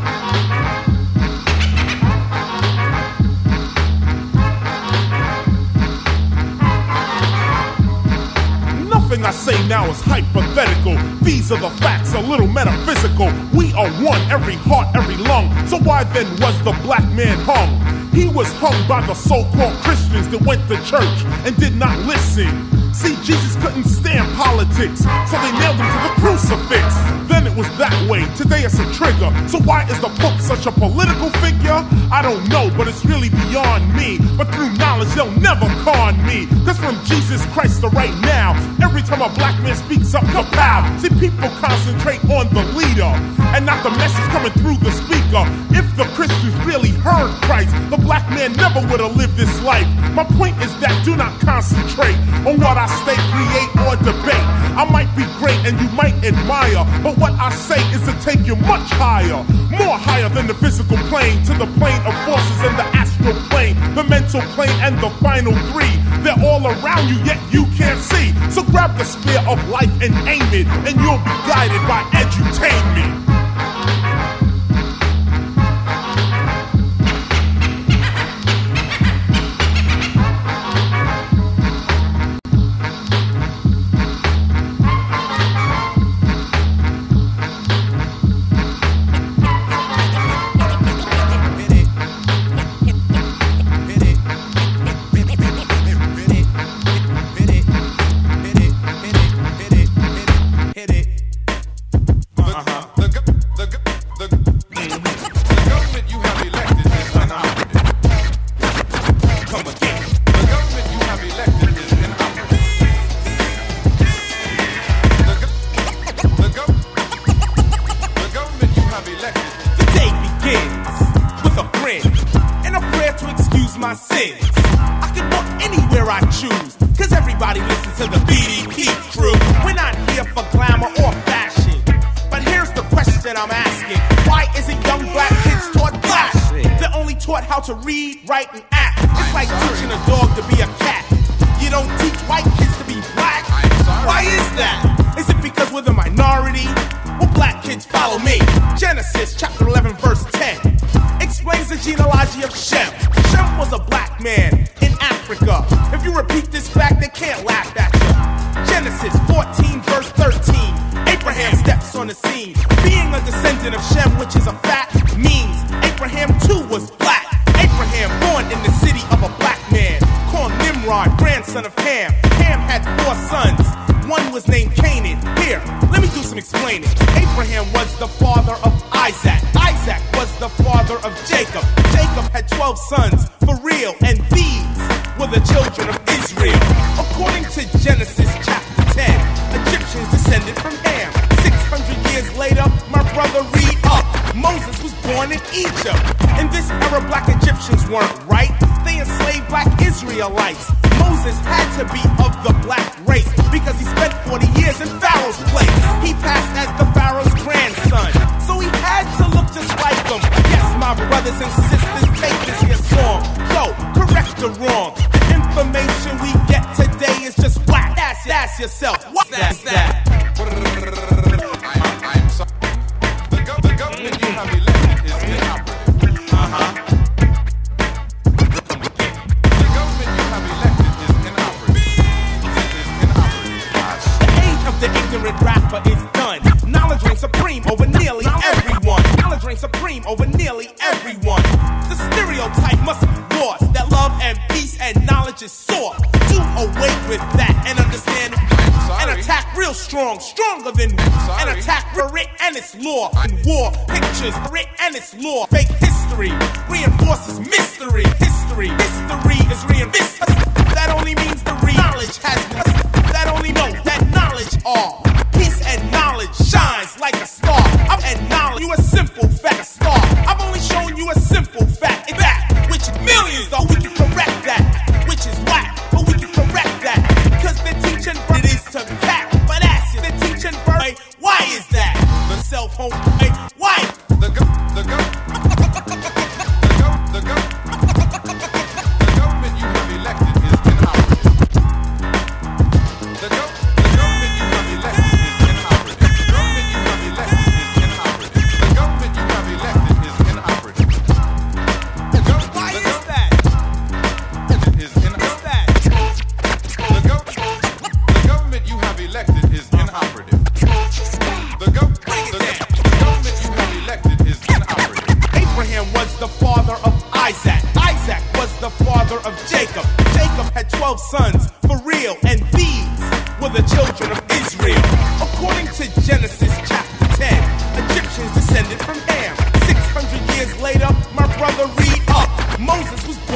Nothing I say now is hypothetical. These are the facts, a little metaphysical. We are one, every heart, every lung. So why then was the black man hung? He was hung by the so-called Christians that went to church and did not listen. See, Jesus couldn't stand politics, so they nailed him to the crucifix. Then it was that way, today it's a trigger. So why is the Pope such a political figure? I don't know, but it's really beyond me. But through knowledge, they'll never con me. Cause from Jesus Christ to right now, every time a black man speaks up, kapow. See, people concentrate on the leader and not the message coming through the speaker. If the Christians really heard Christ, the black man never would have lived this life. My point is that do not concentrate on what I say, create, or debate. I might be great and you might admire, but what I say is to take you much higher. More higher than the physical plane, to the plane of forces and the astral plane, the mental plane and the final three. They're all around you, yet you can't see. So grab the spear of life and aim it, and you'll be guided by edutainment. My sins. I can walk anywhere I choose, cause everybody listens to the BDP crew. We're not here for glamour or fashion, but here's the question I'm asking. Why isn't young black kids taught black? They're only taught how to read, write, and act. It's like teaching a dog to be a cat. You don't teach white kids to be black. Why is that? Is it because we're the minority? Well, black kids follow me. Genesis chapter 11 verse 10 explains the genealogy of Shem. Shem was a black man in Africa. If you repeat this fact, they can't laugh at you. Genesis 14 verse 13. Abraham steps on the scene. Being a descendant of Shem, which is a fact, means Abraham too was black. Abraham born in the city of a black man called Nimrod, grandson of Ham. Ham had 4 sons. One was named Canaan. Here, let me do some explaining. Abraham was the father of Isaac. Isaac was the father of Jacob. Jacob had 12 sons, for real, and these were the children of Israel. According to Genesis chapter 10, Egyptians descended from Ham. 600 years later, my brother read up. Moses was born in Egypt. In this era, black Egyptians weren't right. They enslaved black Israelites. Moses had to be of the black race because he spent 40 years in Pharaoh's place. He passed as the Pharaoh's grandson, so he had to look just like them. Yes, my brothers and sisters, take this here song. Yo, correct the wrong. The information we get today is just whack. Ask yourself, what's that? I'm sorry. The government you have elected is inoperative. The government you have elected is inoperative. The age of the ignorant rapper is done. Knowledge reigns supreme over nearly everyone. Knowledge reigns supreme over nearly everyone. The stereotype must be lost that love and peace and knowledge is sought. Do away with that and understand and attack real strong, stronger than and attack it and its law. In war, pictures, it and its law. Fake history reinforces mystery. History is reinforced. That only means the knowledge has been. That only know that knowledge.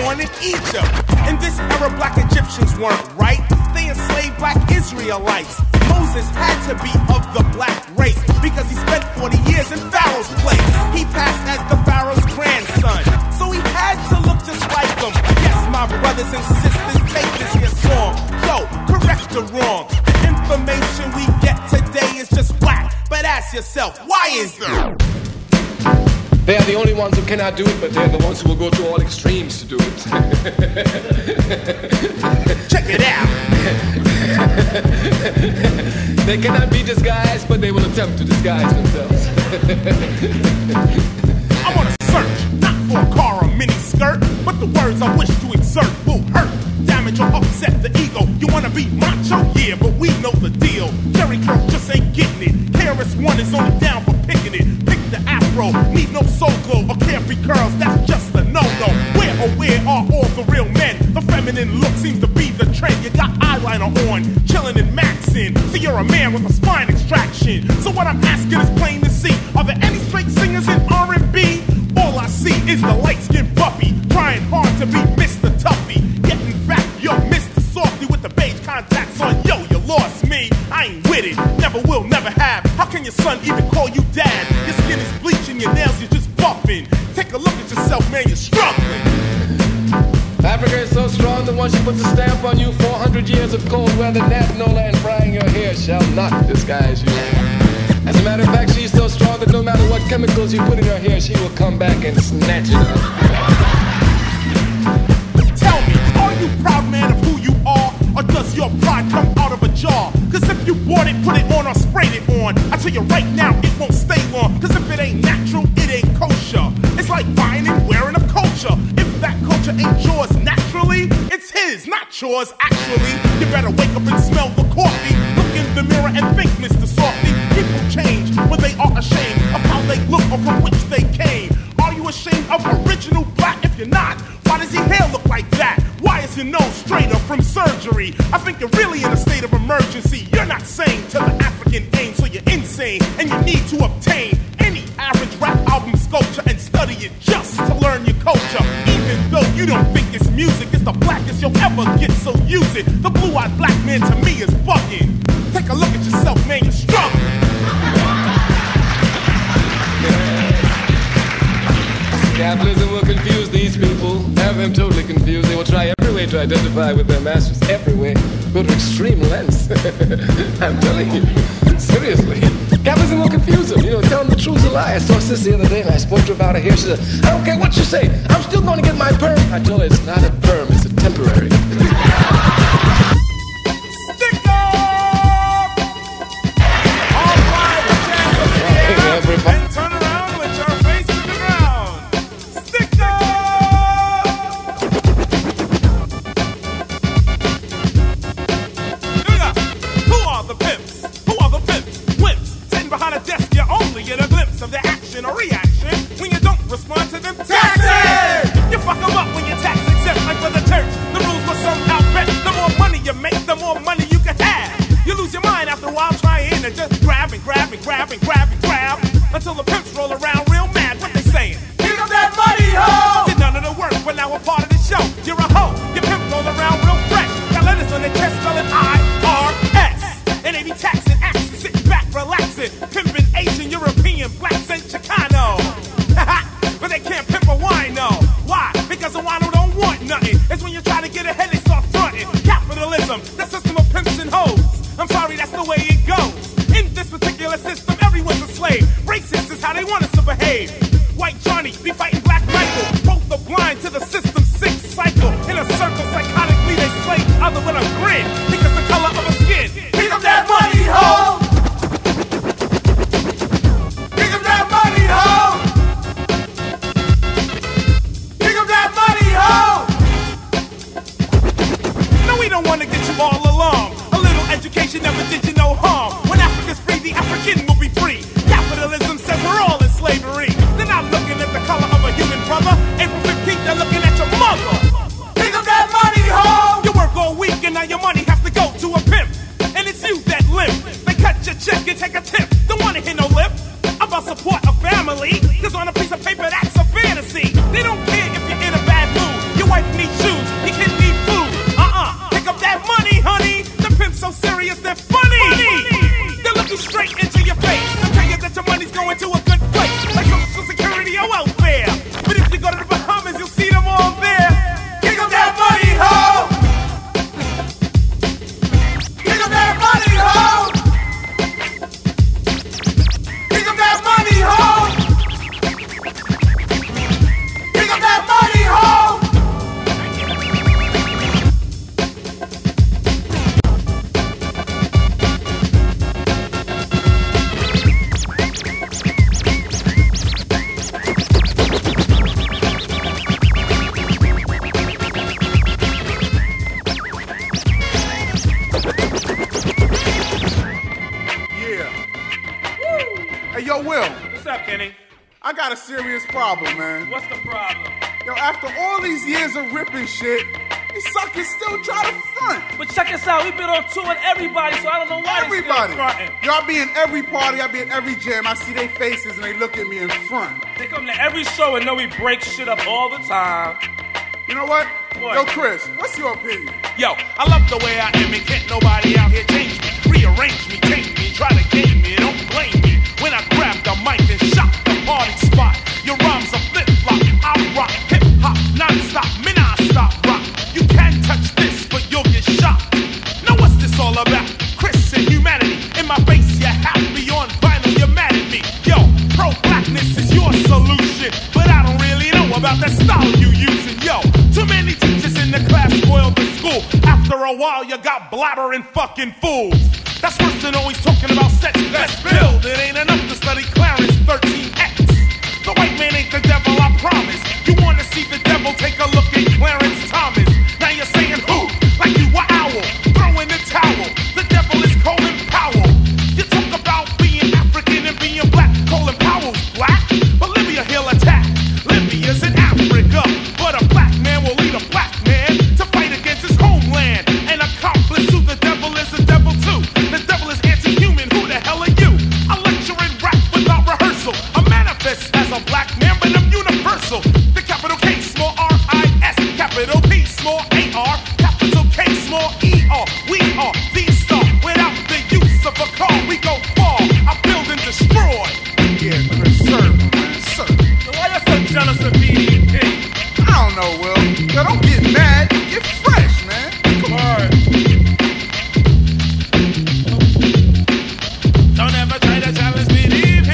born in Egypt. In this era, black Egyptians weren't right. They enslaved black Israelites. Moses had to be of the black race because he spent 40 years in Pharaoh's place. He passed as the Pharaoh's grandson, so he had to look just like them. Yes, my brothers and sisters, take this here song. Yo, correct the wrong. The information we get today is just whack. But ask yourself, why is that? They are the only ones who cannot do it, but they're the ones who will go to all extremes to do it. Check it out. They cannot be disguised, but they will attempt to disguise themselves. I'm on a search, not for a car or mini skirt, but the words I wish to exert will hurt, damage or upset the ego. You wanna be macho? Yeah, but we know the deal. Jerry Curl just ain't getting it. KRS-One is only down for picking it. Pick the afro, need no soul glow or carefree curls, that's just a no-no. Where are all the real men? The feminine look seems to be the trend. You got eyeliner on, chilling and maxing. So you're a man with a spine extraction. So what I'm asking is plain to see. Are there any straight singers in R&B? All I see is the light-skinned puppy trying hard to be Mr. Tuffy. Yet in fact, you're Mr. Softy with the beige contacts on. Yo, you lost me. I ain't with it. Never will, never have. How can your son even call you dad? Your skin is bleaching, your nails, you're just buffing. Take a look at yourself, man, you're struggling. Africa is so strong that once she puts a stamp on you, 400 years of cold weather, nap, nola, and frying your hair shall not disguise you. As a matter of fact, she's so strong that no matter what chemicals you put in her hair, she will come back and snatch it up. Tell me, are you proud, man, of who you are? Or does your pride come out of a jar? Cause if you bought it, put it on or sprayed it on, I tell you right now, it won't stay long. Cause if it ain't natural, it ain't kosher. It's like buying and wearing a culture. If that culture ain't yours naturally, it's his, not yours actually. You better wake up and smell the coffee. Look in the mirror and think, Mr. Softy. People change when they are ashamed of how they look or from which they came. Are you ashamed of original black? If you're not, why does your hair look like that? Why is your nose straighter from surgery? I think you're really in a state of emergency. You're not sane to the African aim, so you're insane. And you need to obtain any average rap album sculpture and study it just to learn your culture. Even though you don't think it's music, it's the blackest you'll ever get, so use it. The blue-eyed black man to me is bugging. Take a look at yourself, man, you're struggling. Capitalism will confuse these people, have them totally confused. They will try every way to identify with their masters, every way. Go to extreme lengths. I'm telling you, seriously. Capitalism will confuse them. You know, tell them the truth's a lie. I saw sis the other day and I spoke to her about her hair. She said, I don't care what you say, I'm still going to get my perm. I told her it's not a perm, it's a temporary. And turn around with your face to the ground. Stick up! Who are the pimps? Who are the pimps? Wimps sitting behind a desk, you only get a glimpse of their action or reaction when you don't respond to them. Taxes! You fuck them up when you're tax exempt, like for the church. The rules were somehow bent. The more money you make, the more money you can have. You lose your mind after a while trying to just grab and grab and grab and grab and grab until the pimps roll around real mad. What they saying? Give them that money, ho! Did none of the work, but now we're part of the show. You're a hoe. Your pimp roll around real fresh. Got letters on their chest spelling IRS. And they be taxing, acting, sitting back, relaxing. Pimping Asian, European, blacks, and Chicano. But they can't pimp a wino. Why? Because a wino don't want nothing. It's when you try to get ahead, they start fronting. Capitalism, the system of pimps and hoes. I'm sorry, that's the way it goes. In this particular system, everyone's a slave. Racist is how they want us to behave. White Johnny be fighting Black Michael. Both are blind to the system's sick cycle. In a circle, psychotically they slay each other with a grin. Because the color of a skin. Give them that money, ho! Give them that money, ho! Give them that money, ho! No, we don't want to get you all along. Education never did you no harm. When Africa's free, the African will be free. Capitalism says we're all in slavery. They're not looking at the color of a human brother. April 15th, they're looking at your mother. Pick up that money, ho! You work all week and now your money has to go to a pimp. And it's you that limp. They cut your check and take a tip. Don't wanna hear no lip about support a family. Cause on a piece of paper, that's a fantasy. They don't care if you're in a bad mood. Your wife needs Kenny? I got a serious problem, man. What's the problem? Yo, after all these years of ripping shit, these suckers still try to front. But check us out, we've been on tour with everybody, so I don't know why Everybody. they still fronting. Y'all be in every party, I be in every jam. I see their faces and they look at me in front. They come to every show and know we break shit up all the time. You know what? What? Yo, Chris, what's your opinion? Yo, I love the way I am and can't nobody out here change me. Rearrange me, change me, try to game me, don't blame me. When I grab the mic and shock the party spot, your rhymes are flip-flop. I rock hip-hop, non-stop, me non-stop rock. You can touch this, but you'll get shot. Now what's this all about? Chris and humanity. In my face, you're happy on vinyl, you're mad at me. Yo, pro-blackness is your solution, but I don't really know about that style you using. Yo, too many teachers in the class spoiled the school. After a while, you got blabbering fucking fools. That's worse than always talking about sex. Let's build. It ain't enough to study Clarence 13X. The white man ain't the devil, I promise. You wanna see the devil? Take a look at Clarence Thomas. Now you're saying who? Like you were owl. Throw in the towel. The devil is Colin Powell. You talk about being African and being black. Colin Powell's black, but Libya he'll attack. Libya's in Africa, but a black man will lead a black man to fight against his homeland. An accomplice to the devil is a devil too. The devil is anti-human. Who the hell are you? I lecture and rap without rehearsal. I manifest as a black man, but I'm universal. The capital K, small R-I-S, capital P, small A-R, capital K, small E-R. We are the star. Without the use of a car, we go far. I build and destroy. Yeah, Chris, serve him, man, serve him. So why you so jealous of BDP? I don't know, Will. Yo, don't get mad. Get fresh, man. Come on. Don't ever try to challenge BDP.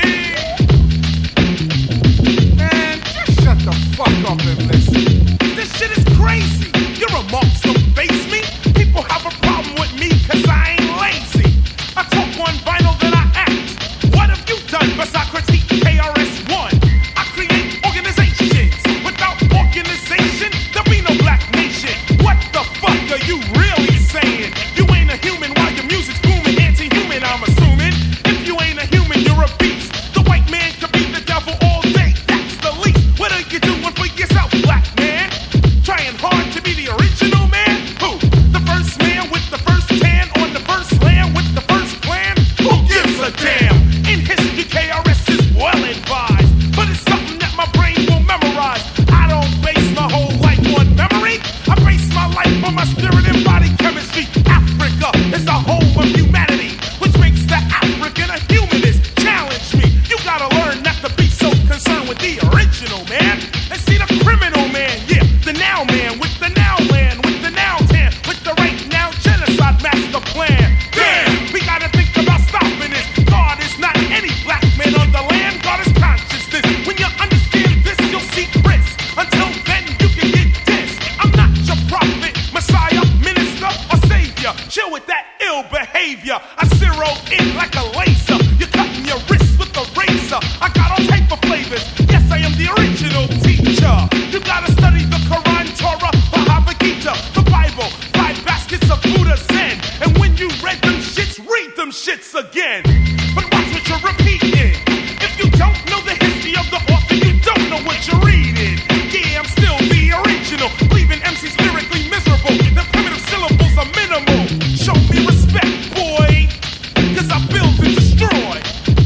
Man, just shut the fuck up and listen. This shit is crazy. Your remarks don't faze me. People have a problem with me cause I ain't lazy. I talk on vinyl, then I act. What have you done besides critique KRS-One? I create organizations. Without organization, there'll be no black nation. What the fuck are you really saying? You ain't a human while your music's booming. Anti-human, I'm assuming. If you ain't a human, you're a beast. The white man can be the devil all day. That's the least. What are you doing for yourself, black man? Trying hard to be the original man? Who? The first man with the first tan on the first land with the first plan? Who gives a damn? In history, KRS is well advised, but it's something that my brain will memorize. I don't base my whole life on memory. I base my life on my spirit and body chemistry. Africa is the home of humanity, which makes the African a humanist. Challenge me. You gotta learn not to be so concerned with the original man and see the criminal man. Yeah, the now man with the now land, with the now tan, with the right now genocide master plan. Damn, we gotta think about stopping this. God is not any black man on the land. God is consciousness. When you understand this, you'll see Chris. Until then, you can get this. I'm not your prophet, messiah, minister, or savior. Chill with that ill behavior. I zero in like a laser. You're cutting your wrists with a razor. I got all type of flavors. Yes, I am the original teacher. You gotta study the Quran, Torah, Bhagavad Gita, the Bible, 5 baskets of Buddha Zen. And when you read them shits, read them shits again. But watch what you're repeating. If you don't know the history of the author, you don't know what you're reading. Yeah, I'm still the original, leaving MCs lyrically miserable. The primitive syllables are minimal. Show me respect, boy, cause I build and destroy.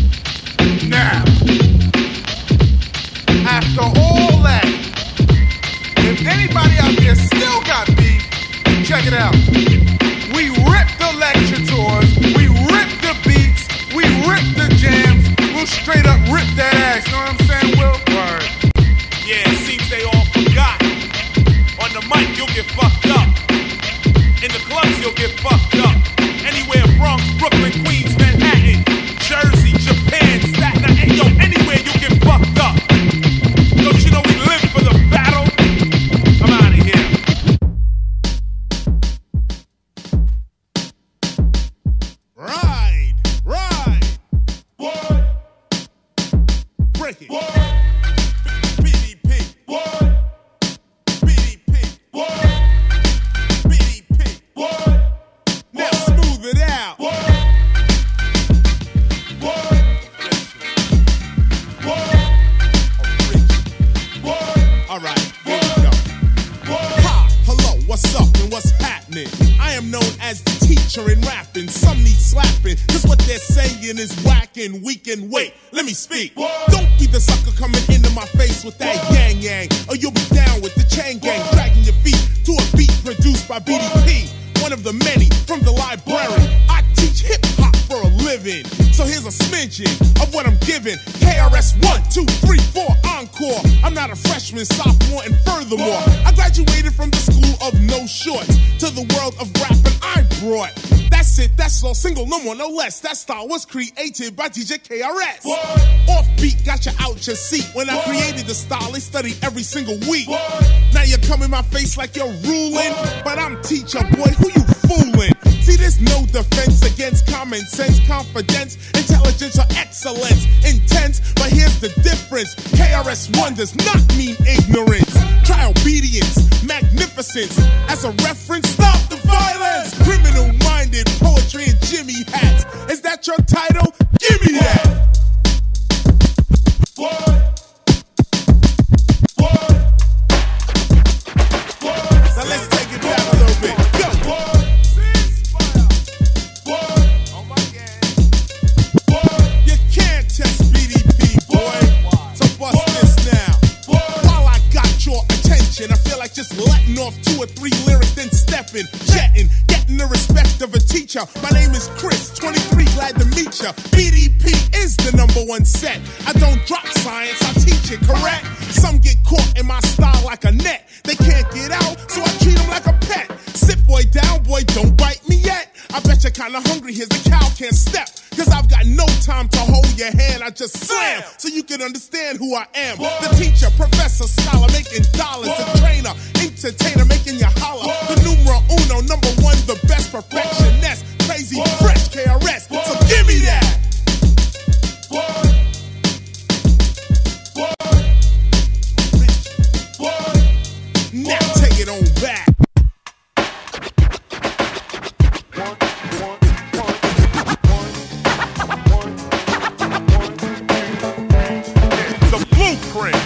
Now, after all that, if anybody out there still got beef, check it out. We rip the lecture tours, we rip the beats, we rip the jams, we'll straight up rip that ass, you know what I'm saying, Will? Word. Yeah, it seems they all forgot. On the mic, you'll get fucked up. In the clubs, you'll get fucked up. Anywhere, Bronx, Brooklyn, Queens, Manhattan, Jersey, Japan, Staten Island, yo, anywhere you'll get fucked up. Don't you know we live for the battle? I'm out of here. Ride. What? Break it. What? BDP. What? happening? I am known as the teacher in rapping. Some need slapping, cause what they're saying is whack and weak and wait. Let me speak. Don't be the sucker coming into my face with that yang yang, or you'll be down with the chain gang, dragging your feet to a beat produced by BDP. One of the many from the library. I teach hip hop for a living. So here's a smidgen of what I'm giving. KRS-One, 2, 3, 4, encore. I'm not a freshman, sophomore, and furthermore, I graduated from the school of no shorts to the world of rapping I brought. That's it, that's all, single, no more, no less. That style was created by DJ KRS. Offbeat got you out your seat. When I created the style, they studied every single week. Now you come in my face like you're ruling, but I'm teacher, boy, who you fooling? See, there's no defense against common sense, confidence, intelligence, or excellence. Intense, but here's the difference. KRS-One does not mean ignorance. Try obedience, magnificence. As a reference, stop the violence. Criminal-minded poetry and Jimmy hats. Is that your title? Give me that. Now let's take it down a little bit. Go. You can't test BDP, boy. So bust this now. While I got your attention, I feel like just letting off 2 or 3 lyrics, then stepping, jetting, getting the respect of a teacher. My name is Chris, 23, glad to meet ya. BDP is the #1 set. I don't drop science, I teach it, correct? Some get caught in my style like a net. They can't get out, so I treat them like a pet. Sit boy down, boy, don't bite me yet. I bet you're kinda hungry, here's the cow can't step. Cause I've got no time to hold your hand, I just slam, so you can understand who I am. The teacher, professor, scholar, making dollars. The trainer, entertainer, making you holler. The numero uno, #1, the best perfectionist. Crazy, fresh KRS, so give me that. Now take it on back. The blueprint.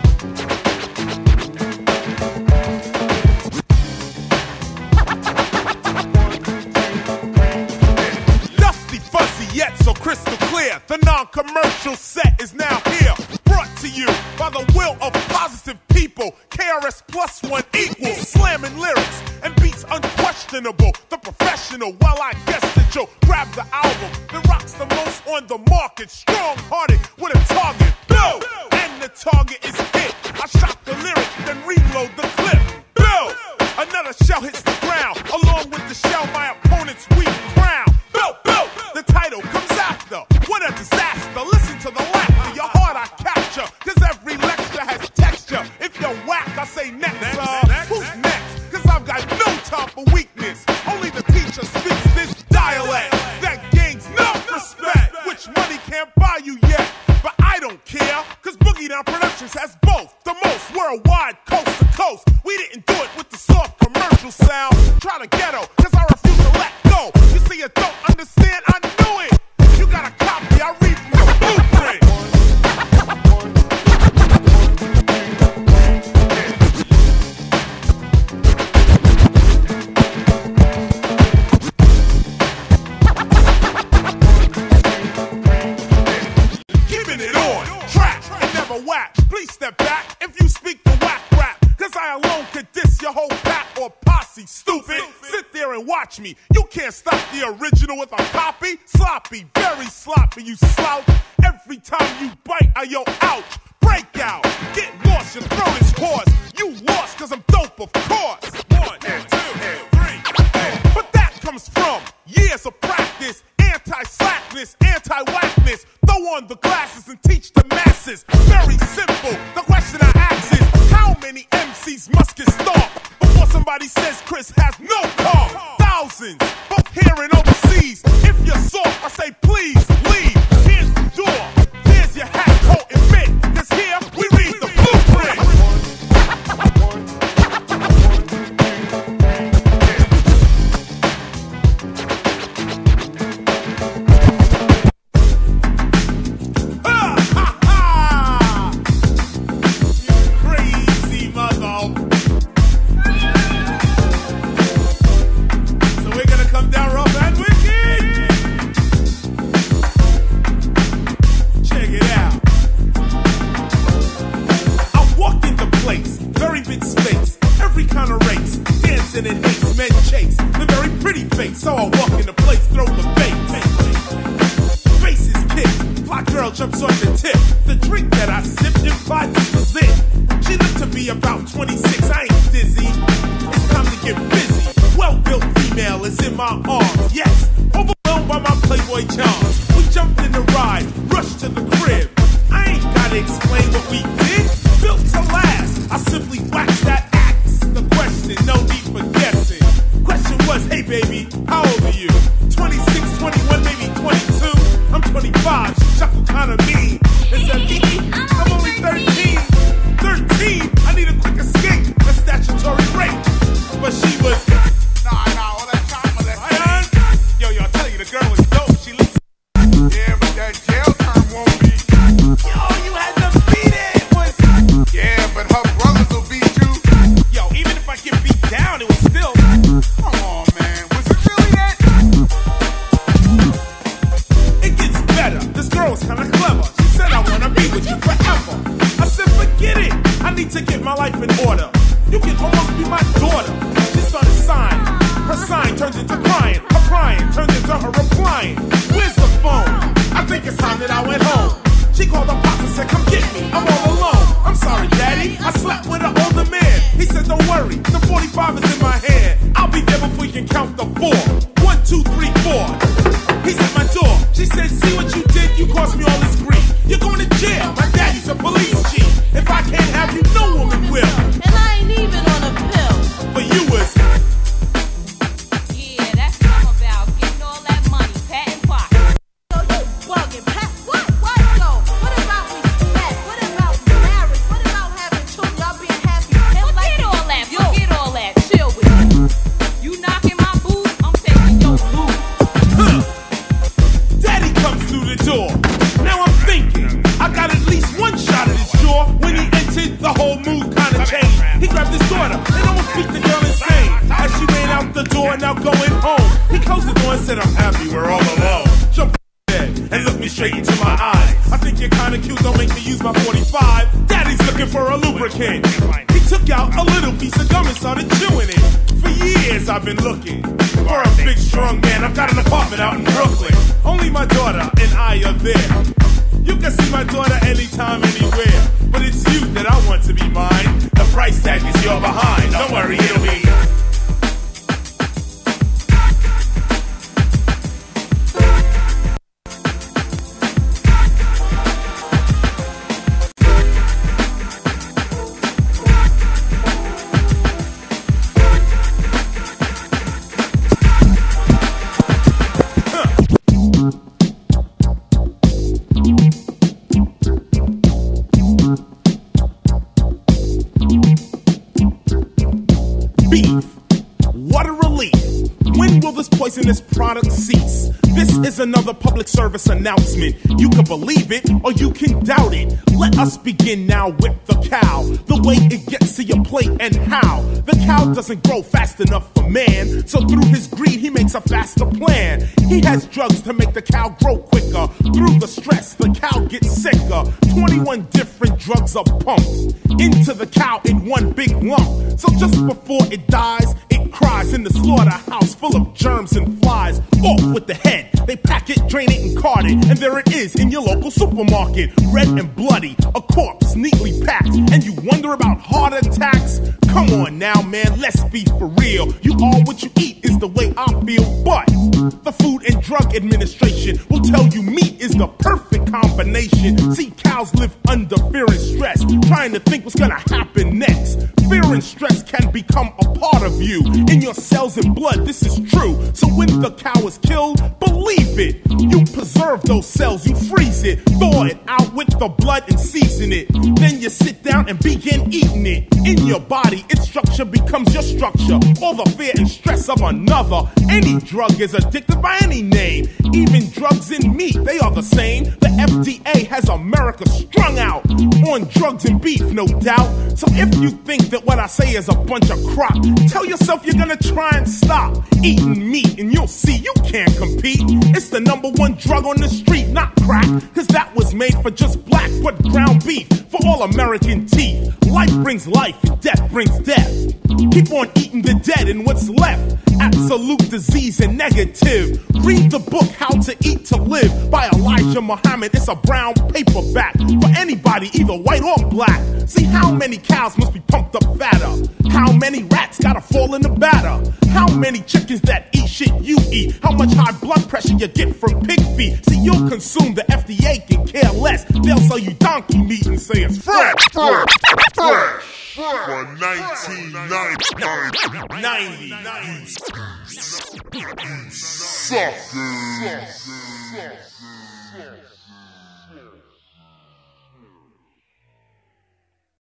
Dusty, fuzzy, yet so crystal clear. The non-commercial set is now here. Brought to you by the will of positive people. KRS+1 equals slamming lyrics and beats unquestionable. The professional, while I guess that you'll grab the album that rocks the most on the market. Strong-hearted with a target. Bill! And the target is hit. I shot the lyric, then reload the clip. Bill! Another shell hits the ground. Along with the shell, my opponent's weak crown. Bill! The title comes after. What a disaster. Listen to the laughter. Your heart I capture. Cause every lecture has texture. If you're whack, I say next. Who's next? Cause I've got no time for weakness. Only the teacher speaks this dialect that gains no respect, which money can't buy you yet. But I don't care, cause Boogie Down Productions has both. The most worldwide, coast to coast. We didn't do it with the soft commercial sound. Try to ghetto, cause I refuse to let go. You see, you don't understand, I knew it. You got a copy, I read from the blueprint. Keeping it on track and never whack. Please step back if you speak the whack rap. Cause I alone could diss your whole pack or posse, stupid. Sit there and watch me. You can't stop the original with a copy. Sloppy, very sloppy, you slouch. Every time you bite, I yell ouch. Break out, get lost, your throat is hoarse. You lost cause I'm dope, of course. 1, 2, 3. But that comes from years of practice. Anti-slackness, anti-whackness. Throw on the glasses and teach the masses. Very simple, the question I ask is, how many MCs must get stopped before somebody says Chris has no car? Thousands, both here and overseas. If you're soft, I say please leave. Here's the door, here's your hat, coat, and mitt. Cause here we read the blueprint. Jackson and Ace, men chase the very pretty face. So I walk in the place, throw the bass. Face is kicked, fly girl jumps on the tip. The drink that I sipped implied this was it. She looked to be about 26, I ain't dizzy. It's time to get busy. Well-built female is in my arms, yes. Overwhelmed by my Playboy charms. We jumped in the ride, rushed to the crib. I ain't gotta explain what we did. Built to last, I simply waxed that axe. The question, no need for guessing. Question was, hey baby, how old are you? 26, 21, maybe 22. I'm 25, she chuckled kinda mean. And said, Kiki, I'm only 13. 13, I need a quick escape. A statutory rape. But she was, nah, all that time was that. Yo, I'll tell you, the girl was dope. She looks. Yeah, but that jail term won't be. Yo, you had to beat it. Yeah, but her brothers will beat you. Yo, even if I get beat down, it was still. Come on, man. Was it really that? It gets better. This girl was kinda clever. She said, I wanna be with you forever. I said, forget it. I need to get my life in order. You can almost be my daughter. She started sighing. Her sign turned into crying. Her crying turned into her replying. Where's the phone? I think it's time that I went home. She called her pops and said, come get me. I'm all alone. I'm sorry, daddy. I slept with an older man. He said, don't worry. The 45 is in my hand. I'll be there before you can count the 4. 1, 2, 3, 4. He's at my door. She said, see what you did? You caused me all this grief. You're going to jail. My daddy's a police chief. If I can't have you, no woman will. And I ain't even on a pill. But you was. Yeah, that's what I'm about. Getting all that money, patting pockets. Yo, you bugging, Pat. What though? What about respect? What about marriage? What about having children? Y'all being happy? Forget all that. Forget all that. Chill with me. You knocking my boots? I'm taking your boots. Daddy comes through the door. Now I'm thinking, I got at least one shot at his jaw. When he entered, the whole mood kinda changed. He grabbed his daughter and almost beat the girl insane. As she ran out the door, now going home. He closed the door and said, I'm happy we're all alone. Jumped in bed and looked me straight into my eyes. I think you're kinda cute, don't make me use my 45. Daddy's looking for a lubricant. He took out a little piece of gum and started chewing it. For years I've been looking for a big strong man. I've got an apartment out in Brooklyn. Only my daughter and I are there. You can see my daughter anytime, anywhere. But it's you that I want to be mine. The price tag is you're behind. Don't worry, it'll be. Poisonous product cease. This is another public service announcement. You can believe it or you can doubt it. Let us begin now with the cow. The way it gets to your plate and how. The cow doesn't grow fast enough for man, so through his greed he makes a faster plan. He has drugs to make the cow grow quicker. Through the stress the cow gets sicker. 21 different drugs are pumped into the cow in one big lump. So just before it dies, it cries in the slaughterhouse full of germs and flies. Off with the head, they pack it, drain it and cart it, and there it is in your local supermarket. Red and bloody, a corpse neatly packed. And you wonder about heart attacks? Come on now man, let's be for real. You are what you eat is the way I feel. But the Food and Drug Administration will tell you meat is the perfect combination. See, cows live under fear and stress, trying to think what's gonna happen next. Fear and stress can become a part of you. In your cells and blood, this is true. So when the cow is killed, believe it. You preserve those cells, you freeze it, thaw it out with the blood and season it. Then you sit down and begin eating it. In your body, its structure becomes your structure. All the fear and stress of another. Any drug is addictive by any name. Even drugs in meat, they are the same. The The FDA has America strung out on drugs and beef, no doubt. So if you think that what I say is a bunch of crap, tell yourself you're gonna try and stop eating meat, and you'll see you can't compete. It's the #1 drug on the street, not crack, cause that was made for just black, but ground beef for all American teeth. Life brings life and death brings death. Keep on eating the dead and what's left, absolute disease and negative. Read the book How to Eat to Live by Elijah Muhammad. It's a brown paperback for anybody, either white or black. See how many cows must be pumped up fatter, how many rats gotta fall in the batter, how many chickens that eat shit you eat, how much high blood pressure you get from pig feet. See, you'll consume, the FDA can care less. They'll sell you donkey meat and say it's fresh. For 1990, you suckers.